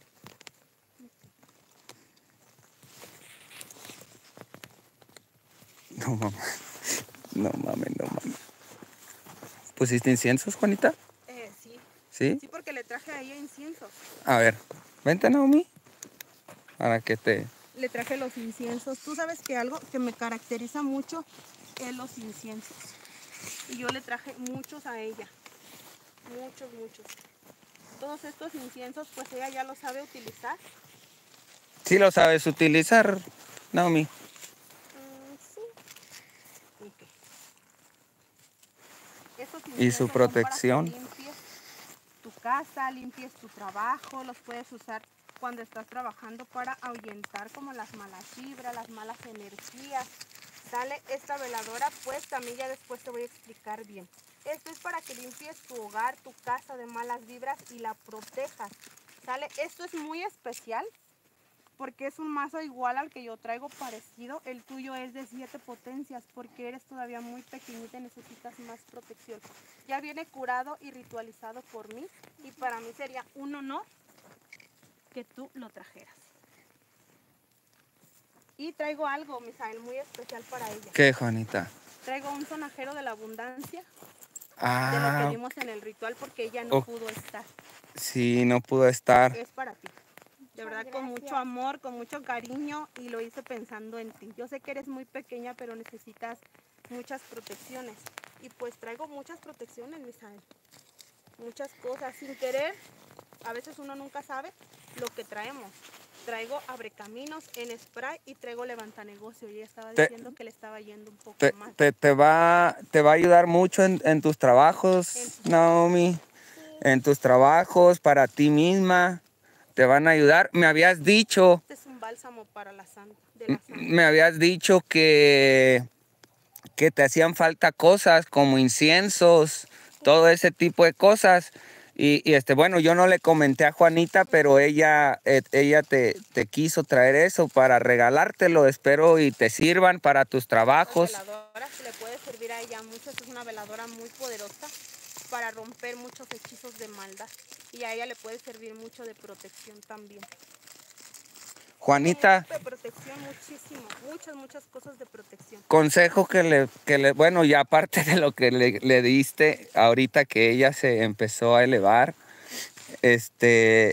No mames. No mames, no mames. ¿Pusiste inciensos, Juanita? Eh, sí. ¿Sí? Sí, porque le traje a ella inciensos. A ver, vente, Naomi. Para que te... Le traje los inciensos. Tú sabes que algo que me caracteriza mucho es los inciensos. Y yo le traje muchos a ella. Muchos, muchos. Todos estos inciensos, pues ella ya los sabe utilizar. Sí lo sabes utilizar, Naomi. Mm, sí. Ok. Estos Y su inciensos son protección. para que limpies tu casa, limpies tu trabajo. Los puedes usar cuando estás trabajando para ahuyentar como las malas vibras, las malas energías. Sale esta veladora, pues también ya después te voy a explicar bien. Esto es para que limpies tu hogar, tu casa de malas vibras y la protejas. ¿Sale? Esto es muy especial porque es un mazo igual al que yo traigo parecido. El tuyo es de siete potencias porque eres todavía muy pequeñita y necesitas más protección. Ya viene curado y ritualizado por mí y para mí sería un honor que tú lo trajeras. Y traigo algo, Misael, muy especial para ella. ¿Qué, Juanita? Traigo un sonajero de la abundancia, de lo que Ah, dimos en el ritual porque ella no ok. pudo estar. Sí, no pudo estar. Es para ti. De verdad, Muchas con mucho gracias. amor, con mucho cariño y lo hice pensando en ti. Yo sé que eres muy pequeña, pero necesitas muchas protecciones. Y pues traigo muchas protecciones, Misael. Muchas cosas. Sin querer, a veces uno nunca sabe lo que traemos. Traigo abrecaminos en spray y traigo levantanegocio. Y ella estaba Te- diciendo que le estaba yendo un poco Te, mal. te, te va, te va a ayudar mucho en, en tus trabajos, En tus Naomi. Sí. En tus trabajos, para ti misma. Te van a ayudar. Me habías dicho, Este es un bálsamo para la santa, de la santa. me habías dicho que, que te hacían falta cosas como inciensos, todo ese tipo de cosas. Y, y, este, bueno, yo no le comenté a Juanita, pero ella, eh, ella te, te quiso traer eso para regalártelo. Espero y te sirvan para tus Estas trabajos. veladoras le puede servir a ella mucho. Esta es una veladora muy poderosa para romper muchos hechizos de maldad. Y a ella le puede servir mucho de protección también. Juanita, De protección muchísimo, muchas, muchas cosas de protección. consejo que le, que le, bueno, y aparte de lo que le, le diste ahorita que ella se empezó a elevar, este,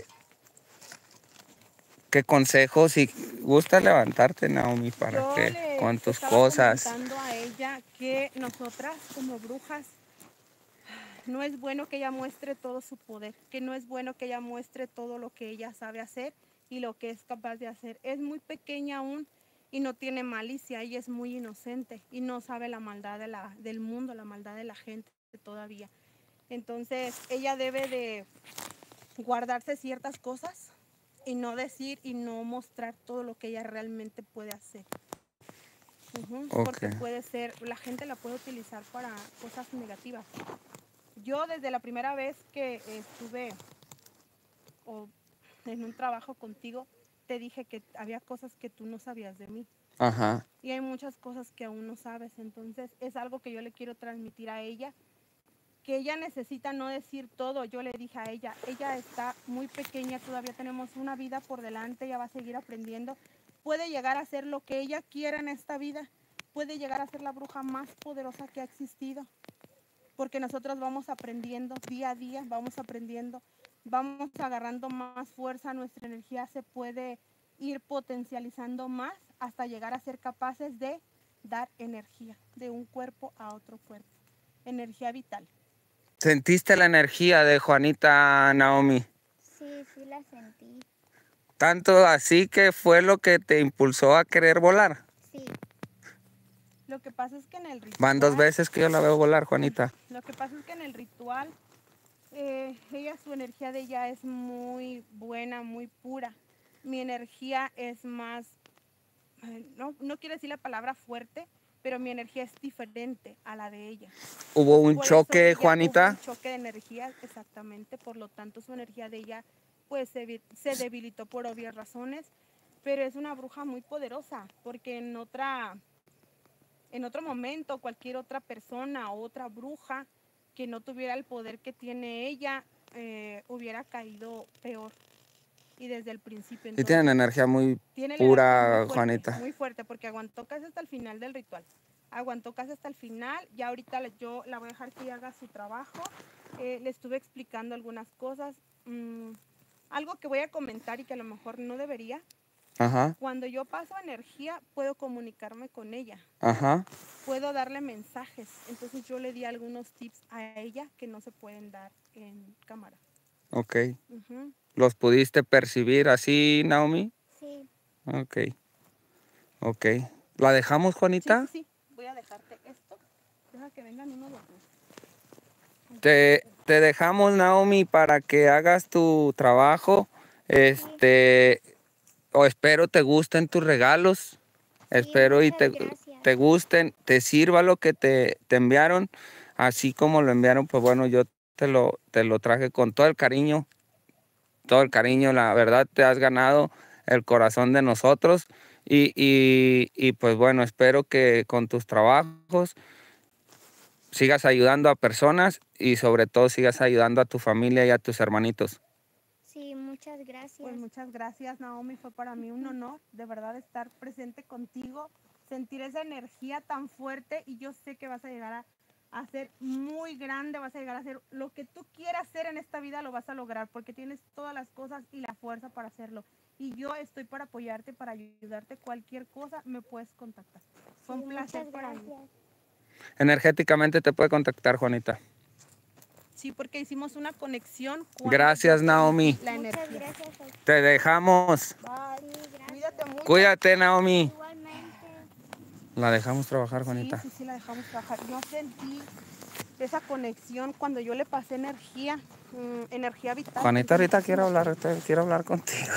¿qué consejo? Si gusta levantarte, Naomi, para Yo que le con tus estaba cosas. comentando a ella que nosotras como brujas no es bueno que ella muestre todo su poder, que no es bueno que ella muestre todo lo que ella sabe hacer y lo que es capaz de hacer. Es muy pequeña aún y no tiene malicia y es muy inocente y no sabe la maldad de la, del mundo, la maldad de la gente todavía. Entonces ella debe de guardarse ciertas cosas y no decir y no mostrar todo lo que ella realmente puede hacer. Uh-huh, Ok. Porque puede ser, la gente la puede utilizar para cosas negativas. Yo desde la primera vez que estuve o, en un trabajo contigo, te dije que había cosas que tú no sabías de mí. Ajá. Y hay muchas cosas que aún no sabes. Entonces es algo que yo le quiero transmitir a ella, que ella necesita no decir todo. Yo le dije a ella, ella está muy pequeña, todavía tenemos una vida por delante, ella va a seguir aprendiendo. Puede llegar a ser lo que ella quiera en esta vida. Puede llegar a ser la bruja más poderosa que ha existido. Porque nosotros vamos aprendiendo día a día, vamos aprendiendo, vamos agarrando más fuerza, nuestra energía se puede ir potencializando más hasta llegar a ser capaces de dar energía de un cuerpo a otro cuerpo, energía vital. ¿Sentiste la energía de Juanita, Naomi? Sí, sí la sentí. Tanto así que fue lo que te impulsó a querer volar. Sí. Lo que pasa es que en el ritual... Van dos veces que yo la veo volar, Juanita. Lo que pasa es que en el ritual, eh, ella, su energía de ella es muy buena, muy pura. Mi energía es más eh, no, no quiero decir la palabra fuerte, pero mi energía es diferente a la de ella. ¿Hubo Pues un por eso choque, ella- Juanita? Hubo un choque de energía, exactamente, por lo tanto su energía de ella pues se, vi- se debilitó por obvias razones, pero es una bruja muy poderosa, porque en otra, en otro momento cualquier otra persona o otra bruja que no tuviera el poder que tiene ella eh, hubiera caído peor y desde el principio. Sí tienen Entonces, energía muy tiene la energía pura, muy fuerte, Juanita. muy fuerte, porque aguantó casi hasta el final del ritual. Aguantó casi hasta el final. Ya ahorita la- yo la voy a dejar que haga su trabajo. Eh, le estuve explicando algunas cosas. Mm, algo que voy a comentar y que a lo mejor no debería. Ajá, Cuando yo paso energía, puedo comunicarme con ella. ajá. Puedo darle mensajes. Entonces yo le di algunos tips a ella que no se pueden dar en cámara. Ok. Ujú. ¿Los pudiste percibir así, Naomi? Sí. Ok, ok. ¿La dejamos, Sí, Juanita? sí, sí. Voy a dejarte esto. Deja que vengan uno de los dos. Te, te dejamos, Naomi, para que hagas tu trabajo. Este, o espero te gusten tus regalos. Sí, Espero y muchas te, gracias. te gusten, te sirva lo que te, te enviaron. Así como lo enviaron, pues bueno, yo te lo, te lo traje con todo el cariño. Todo el cariño, la verdad, te has ganado el corazón de nosotros. Y, y, y pues bueno, espero que con tus trabajos sigas ayudando a personas y sobre todo sigas ayudando a tu familia y a tus hermanitos. Sí, muchas gracias. Pues muchas gracias, Naomi. Fue para mí un honor, de verdad, estar presente contigo, sentir esa energía tan fuerte y yo sé que vas a llegar a, a ser muy grande, vas a llegar a hacer lo que tú quieras hacer en esta vida, lo vas a lograr porque tienes todas las cosas y la fuerza para hacerlo. Y yo estoy para apoyarte, para ayudarte. Cualquier cosa me puedes contactar. Fue Sí, un placer muchas para mí. gracias. Energéticamente te puede contactar, Juanita. Sí, porque hicimos una conexión. cuando Gracias, yo Naomi. sentí La Muchas energía. gracias a usted. Te dejamos. Bye. Sí, gracias. Cuídate mucho. Cuídate, Naomi. Igualmente. La dejamos trabajar, Sí, Juanita. sí, sí, la dejamos trabajar. Yo sentí esa conexión cuando yo le pasé energía, mm, energía vital. Juanita sentí ahorita quiero muchísimo. hablar, te- quiero hablar contigo.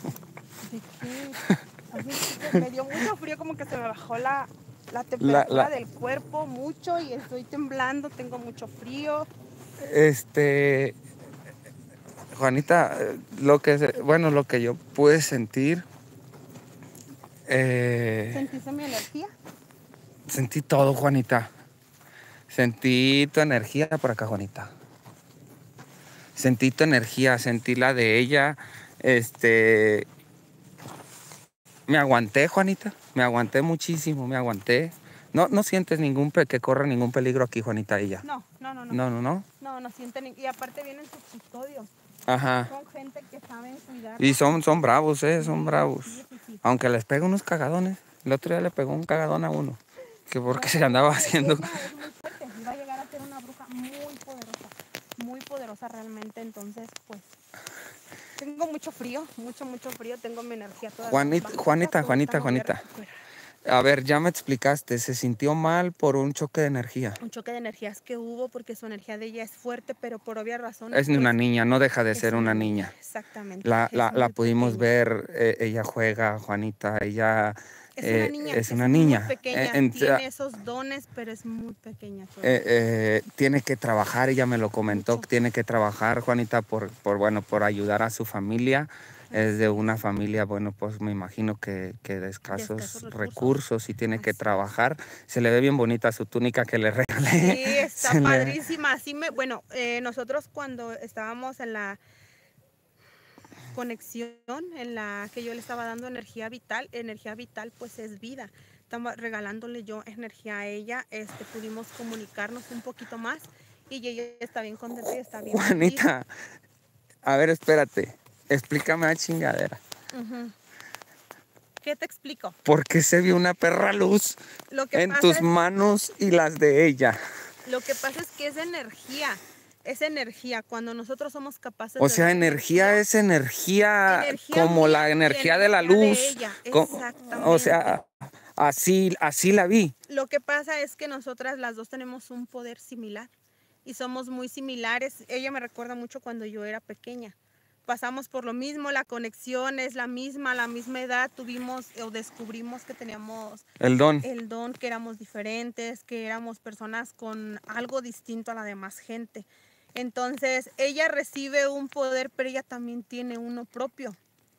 ¿De qué? Así es que me dio mucho frío, como que se me bajó la, la La, temperatura la, del cuerpo mucho y estoy temblando, tengo mucho frío. este, Juanita, eh, lo que, se- bueno, lo que yo pude sentir, eh, ¿Sentiste mi energía? sentí todo, Juanita. Sentí tu energía por acá, Juanita. Sentí tu energía, sentí la de ella. Este, me aguanté, Juanita. Me aguanté muchísimo, me aguanté. No, no sientes ningún pe- que corra ningún peligro aquí, Juanita, ella. No, no, no, no. No, no, no. No, no sienten. ni- Y aparte vienen sus custodios. Ajá. Son gente que saben cuidar. Y son, son bravos, eh, son Sí, bravos. sí, sí, sí. Aunque les pega unos cagadones. El otro día le pegó un cagadón a uno. Que porque se andaba Ella haciendo. es muy fuerte y va a llegar a ser una bruja muy poderosa, muy poderosa realmente. Entonces, pues, tengo mucho frío, mucho, mucho frío. Tengo mi energía toda. Juanita, bajita, Juanita, pero Juanita, ahorita me voy a Juanita. recuperar. A ver, ya me explicaste. Se sintió mal por un choque de energía. Un choque de energías que hubo porque su energía de ella es fuerte, pero por obvias razones. Es una pues, niña, no deja de es ser una niña. Exactamente. La, es la, la muy pudimos pequeña. ver, eh, ella juega, Juanita, ella Es eh, una niña. es una muy niña. pequeña. Eh, en- Tiene esos dones, pero es muy pequeña todavía. eh, eh, tiene que trabajar, ella me lo comentó, Mucho. tiene que trabajar, Juanita, por, por, bueno, por ayudar a su familia. Es de una familia, bueno, pues me imagino que, que de escasos, De escasos recursos. recursos. y tiene que Así es. trabajar. Se le ve bien bonita su túnica que le regalé. Sí, está Se le- padrísima. Así me, bueno, eh, nosotros cuando estábamos en la conexión, en la que yo le estaba dando energía vital, energía vital pues es vida. Estamos regalándole yo energía a ella, este, pudimos comunicarnos un poquito más y ella está bien contenta y está bien feliz. Juanita, a ver, espérate, explícame a chingadera. Ujú. ¿Qué te explico? ¿Por qué se vio una perra luz Lo que en pasa tus es- manos y las de ella? Lo que pasa es que es energía, es energía. Cuando nosotros somos capaces O de sea, dar energía es energía, energía como mía la y energía de la energía de luz. ella, Co- exactamente. O sea, así, así la vi. Lo que pasa es que nosotras las dos tenemos un poder similar y somos muy similares. Ella me recuerda mucho cuando yo era pequeña, pasamos por lo mismo, la conexión es la misma, a la misma edad tuvimos o descubrimos que teníamos El don. el don, que éramos diferentes, que éramos personas con algo distinto a la demás gente. Entonces, ella recibe un poder, pero ella también tiene uno propio.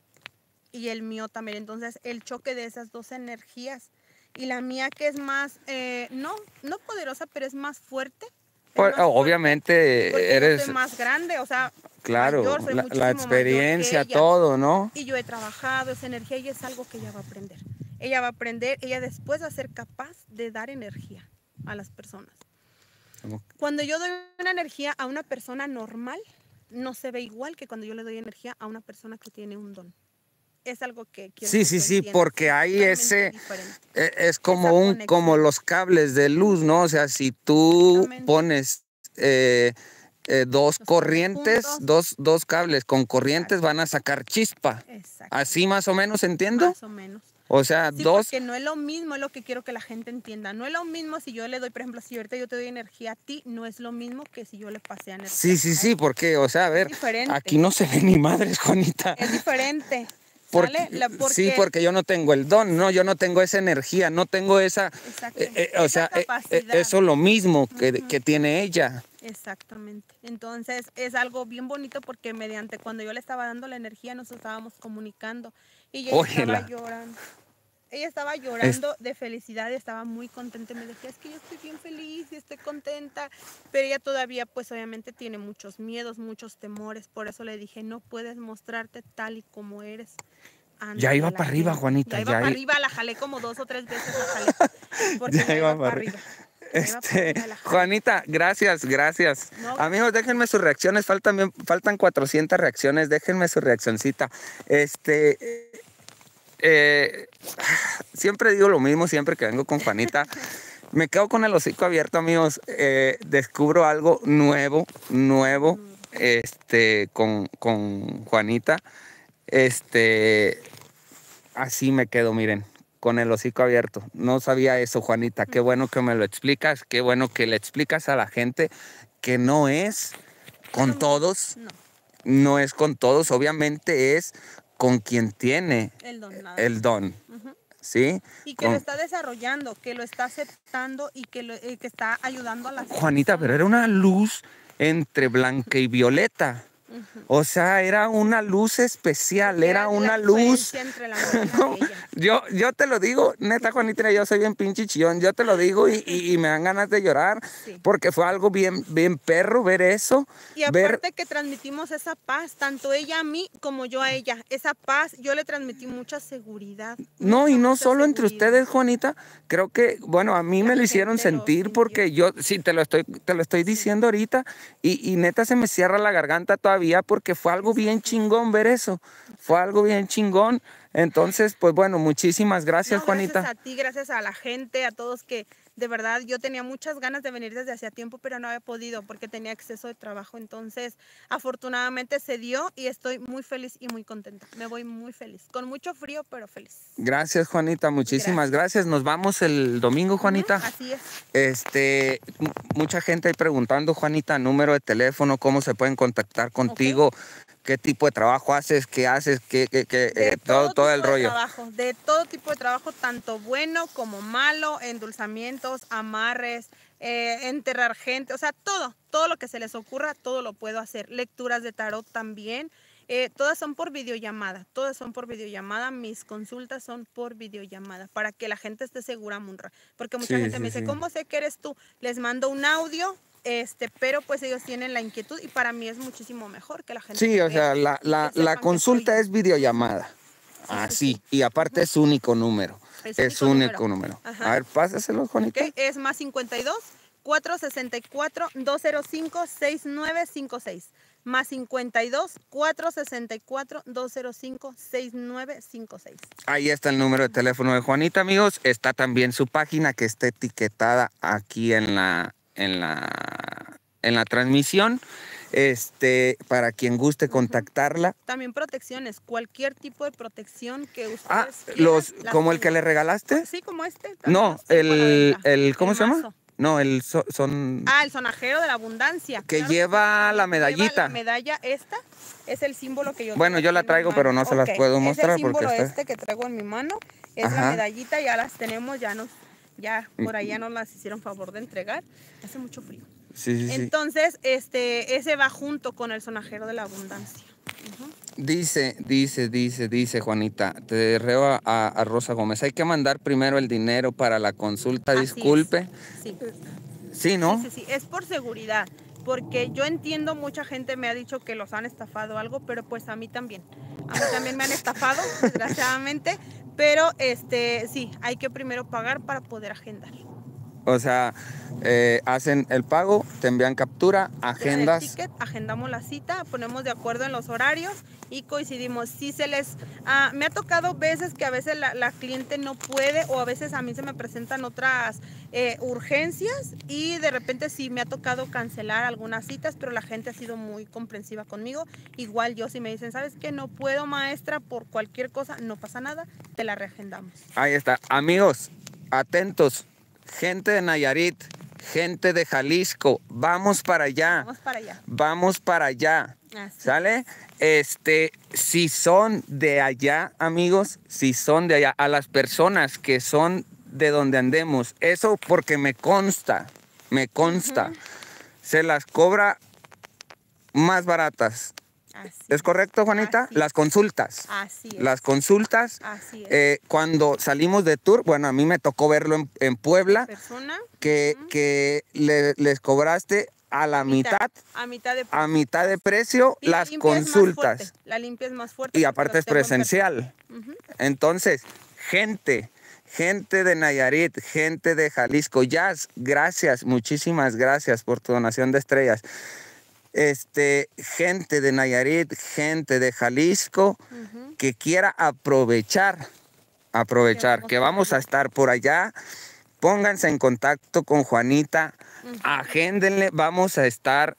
Y el mío también. Entonces, el choque de esas dos energías. Y la mía, que es más, eh, no, no poderosa, pero es más fuerte. Es Pues, más fuerte, obviamente porque eres, yo soy más grande, o sea, claro, mayor, soy la, muchísimo la mayor que experiencia, ella. todo, ¿no? Y yo he trabajado esa energía y es algo que ella va a aprender. Ella va a aprender, ella después va a ser capaz de dar energía a las personas. Cuando yo doy una energía a una persona normal, no se ve igual que cuando yo le doy energía a una persona que tiene un don. Es algo que quiero Sí, que sí, tú sí, entiendas, porque es hay totalmente ese, diferente. e- es como Esa un, conexión. como los cables de luz, ¿no? O sea, si tú Exactamente. pones eh, eh, dos Los corrientes, juntos. dos, dos cables con corrientes Exacto. van a sacar chispa. Exacto. Así más o menos, ¿entiendo? Más o menos. O sea, Sí, dos, porque no es lo mismo, es lo que quiero que la gente entienda. No es lo mismo si yo le doy, por ejemplo, si ahorita yo te doy energía a ti, no es lo mismo que si yo le pasé energía. sí, sí, a sí, él. porque, o sea, a ver, diferente. aquí no se ve ni madres, Juanita. Es diferente. Porque, ¿Sale? La- porque, sí, porque yo no tengo el don, no, yo no tengo esa energía, no tengo esa, Exacto. eh, eh, o Esa sea, eh, eh, capacidad. eso es lo mismo que, Ujú. que tiene ella. Exactamente. Entonces es algo bien bonito porque mediante cuando yo le estaba dando la energía nos estábamos comunicando y ella Óyela. estaba llorando. Ella estaba llorando de felicidad y estaba muy contenta. Me decía, es que yo estoy bien feliz y estoy contenta. Pero ella todavía, pues obviamente tiene muchos miedos, muchos temores. Por eso le dije, no puedes mostrarte tal y como eres. Ya iba para arriba, Juanita. Ya iba ya para i- arriba, la jalé como dos o tres veces, la jalé. Porque Ya ya, iba iba para para arriba. arriba. Ya iba para Este, arriba, la jalé. Juanita, gracias, gracias. No, Amigos, déjenme sus reacciones, faltan, bien- faltan cuatrocientas reacciones, déjenme su reaccioncita. Este, eh, siempre digo lo mismo, siempre que vengo con Juanita. Me quedo con el hocico abierto, amigos. Eh, descubro algo nuevo, nuevo, este, con, con Juanita. Este, así me quedo, miren, con el hocico abierto. No sabía eso, Juanita. Qué bueno que me lo explicas, qué bueno que le explicas a la gente que no es con todos, no, no es con todos, obviamente es con quien tiene el don, nada. el don, Ujú. ¿sí? Y que Con- lo está desarrollando, que lo está aceptando y que, lo, eh, que está ayudando a las Juanita, pero era una luz entre blanca y violeta. O sea, era una luz especial, era la una luz. diferencia entre la mía y la No, de ella. yo, yo te lo digo, neta, Juanita, yo soy bien pinche chillón, yo te lo digo y, y- y me dan ganas de llorar Sí. porque fue algo bien, bien perro ver eso. Y ver, aparte que transmitimos esa paz, tanto ella a mí como yo a ella. Esa paz, yo le transmití mucha seguridad. no, mucha, y no mucha solo entre seguridad. ustedes, Juanita, creo que, bueno, a mí La me lo hicieron gente lo sentir sintió. porque yo, sí, te lo estoy, te lo estoy diciendo ahorita y, y neta se me cierra la garganta todavía porque fue algo bien chingón ver eso, fue algo bien chingón. Entonces, pues bueno, muchísimas gracias, No, Juanita. gracias a ti, gracias a la gente, a todos que de verdad yo tenía muchas ganas de venir desde hacía tiempo, pero no había podido porque tenía exceso de trabajo. Entonces, afortunadamente se dio y estoy muy feliz y muy contenta. Me voy muy feliz, con mucho frío, pero feliz. Gracias, Juanita, muchísimas gracias. Nos vamos el domingo, Juanita. Ujú, así es. Este, m- mucha gente ahí preguntando, Juanita, número de teléfono, cómo se pueden contactar contigo, qué tipo de trabajo haces, qué haces, qué, qué, qué, De eh, todo, todo el tipo de rollo. trabajo, de todo tipo de trabajo, tanto bueno como malo, endulzamientos, amarres, eh, enterrar gente, o sea, todo, todo lo que se les ocurra, todo lo puedo hacer. Lecturas de tarot también. Eh, todas son por videollamada, todas son por videollamada, mis consultas son por videollamada, para que la gente esté segura, Munra, porque mucha Sí, gente sí, me dice, sí. ¿cómo sé que eres tú? Les mando un audio, este, pero pues ellos tienen la inquietud y para mí es muchísimo mejor que la gente Sí, me o sea, vea la, y la, que la sepan que consulta soy yo. es videollamada. sí, Así, sí. y aparte es único número. Es Es único único número. número. Ajá. A ver, pásaselo, Juanita. Ok, es más cincuenta y dos, cuatrocientos sesenta y cuatro, doscientos cinco, sesenta y nueve cincuenta y seis. Más cincuenta y dos, cuatrocientos sesenta y cuatro, doscientos cinco, sesenta y nueve cincuenta y seis. Ahí está el número de teléfono de Juanita, amigos. Está también su página que está etiquetada aquí en la, en la, en la transmisión. Este, para quien guste contactarla. También protecciones, cualquier tipo de protección que ustedes Ah, quieran, los, las como el que tengo. le regalaste. Sí, como este. también No, los tengo a la el, venta. el, ¿cómo El se llama? mazo. No, el so- son. Ah, el sonajero de la abundancia. Que Claro lleva sí, la Lleva medallita. la medalla esta. Es el símbolo que yo Bueno, yo la traigo, pero no se las Ok, puedo mostrar es el símbolo porque está... este que traigo en mi mano. Es Ajá. la medallita, ya las tenemos, ya nos, ya por allá nos las hicieron favor de entregar. Hace mucho frío. Sí, sí, sí. Entonces, este, ese va junto con el sonajero de la abundancia. Uh-huh. Dice, dice, dice, dice Juanita, te reo a, a Rosa Gómez, hay que mandar primero el dinero para la consulta, Así disculpe. es. Sí. Sí, ¿no? Sí, sí, sí, es por seguridad, porque yo entiendo, mucha gente me ha dicho que los han estafado o algo, pero pues a mí también. A mí también me han estafado, desgraciadamente, pero este, sí, hay que primero pagar para poder agendar. O sea, eh, hacen el pago, te envían captura, agendas. El ticket, agendamos la cita, ponemos de acuerdo en los horarios y coincidimos. Si se les, uh, me ha tocado veces que a veces la, la cliente no puede, o a veces a mí se me presentan otras eh, urgencias, y de repente sí me ha tocado cancelar algunas citas, pero la gente ha sido muy comprensiva conmigo. Igual yo, si me dicen, ¿sabes qué? No puedo, maestra, por cualquier cosa, no pasa nada, te la reagendamos. Ahí está. Amigos, atentos. Gente de Nayarit, gente de Jalisco, vamos para allá. Vamos para allá. Vamos para allá. Así. ¿Sale? Este, si son de allá, amigos, si son de allá, a las personas que son de donde andemos, eso porque me consta, me consta, uh-huh. Se las cobra más baratas. Así ¿Es correcto, Juanita? Así las consultas. Así es. Las consultas. Así es. Eh, cuando salimos de tour, bueno, a mí me tocó verlo en, en Puebla. Persona. Que, uh-huh. que le, les cobraste a la mitad, mitad, a mitad de precio, a mitad de precio y las consultas. La limpia es más fuerte. Y aparte es presencial. Uh-huh. Entonces, gente, gente de Nayarit, gente de Jalisco, Jazz, gracias, muchísimas gracias por tu donación de estrellas. Este, gente de Nayarit, gente de Jalisco, uh-huh. que quiera aprovechar, aprovechar, que vamos a estar por allá. Pónganse en contacto con Juanita, uh-huh. agéndenle, vamos a estar,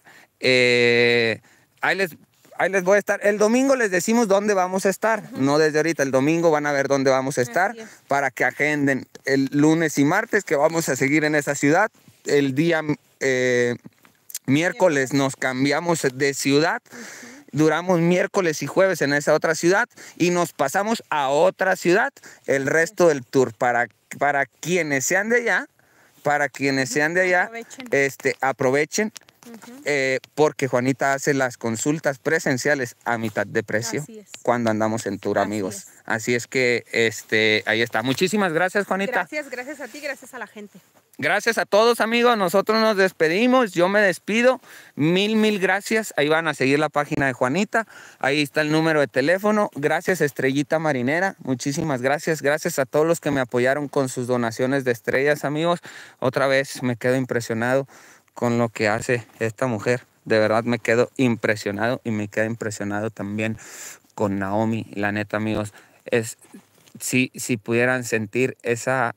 eh, ahí, les, ahí les voy a estar, el domingo les decimos dónde vamos a estar, uh-huh. no desde ahorita, el domingo van a ver dónde vamos a estar, para que agenden el lunes y martes, que vamos a seguir en esa ciudad, el día eh, miércoles nos cambiamos de ciudad, uh-huh. Duramos miércoles y jueves en esa otra ciudad y nos pasamos a otra ciudad el resto del tour. Para, para quienes sean de allá, para quienes sean de allá, aprovechen, este, aprovechen uh-huh. eh, porque Juanita hace las consultas presenciales a mitad de precio cuando andamos en tour, Así amigos. Es. Así es que este, ahí está. Muchísimas gracias, Juanita. Gracias, gracias a ti, gracias a la gente. Gracias a todos, amigos. Nosotros nos despedimos. Yo me despido. Mil, mil gracias. Ahí van a seguir la página de Juanita. Ahí está el número de teléfono. Gracias, Estrellita Marinera. Muchísimas gracias. Gracias a todos los que me apoyaron con sus donaciones de estrellas, amigos. Otra vez me quedo impresionado con lo que hace esta mujer. De verdad me quedo impresionado y me quedo impresionado también con Naomi. La neta, amigos, es si, si pudieran sentir esa...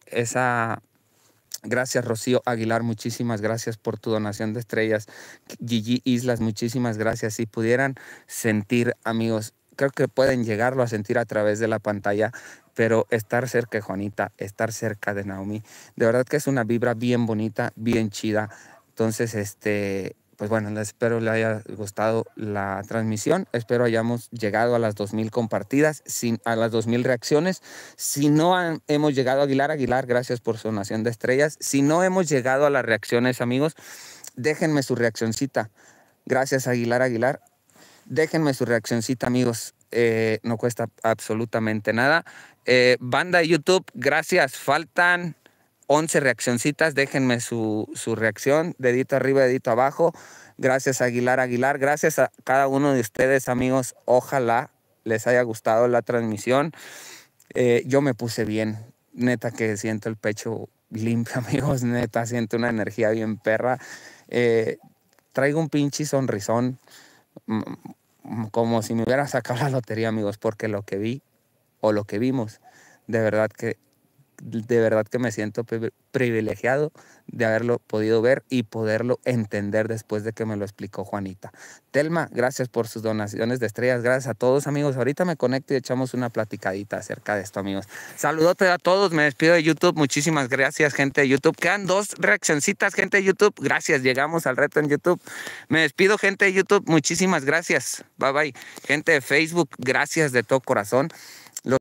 esa Gracias, Rocío Aguilar, muchísimas gracias por tu donación de estrellas. Gigi Islas, muchísimas gracias. Si pudieran sentir, amigos, creo que pueden llegarlo a sentir a través de la pantalla, pero estar cerca de Juanita, estar cerca de Naomi, de verdad que es una vibra bien bonita, bien chida. Entonces, este... pues bueno, espero le haya gustado la transmisión. Espero hayamos llegado a las dos mil compartidas, sin, a las dos mil reacciones. Si no han, hemos llegado a Aguilar, Aguilar, gracias por su donación de estrellas. Si no hemos llegado a las reacciones, amigos, déjenme su reaccioncita. Gracias, Aguilar, Aguilar. Déjenme su reaccioncita, amigos. Eh, no cuesta absolutamente nada. Eh, banda de YouTube, gracias. Faltan once reaccioncitas, déjenme su, su reacción, dedito arriba, dedito abajo. Gracias, Aguilar, Aguilar. Gracias a cada uno de ustedes, amigos. Ojalá les haya gustado la transmisión. Eh, yo me puse bien. Neta que siento el pecho limpio, amigos. Neta, siento una energía bien perra. Eh, traigo un pinche sonrisón, como si me hubiera sacado la lotería, amigos, porque lo que vi o lo que vimos, de verdad que de verdad que me siento pri- privilegiado de haberlo podido ver y poderlo entender después de que me lo explicó Juanita. Telma, gracias por sus donaciones de estrellas. Gracias a todos, amigos. Ahorita me conecto y echamos una platicadita acerca de esto, amigos. Saludote a todos. Me despido de YouTube. Muchísimas gracias, gente de YouTube. Quedan dos reaccioncitas, gente de YouTube. Gracias. Llegamos al reto en YouTube. Me despido, gente de YouTube. Muchísimas gracias. Bye, bye. Gente de Facebook, gracias de todo corazón.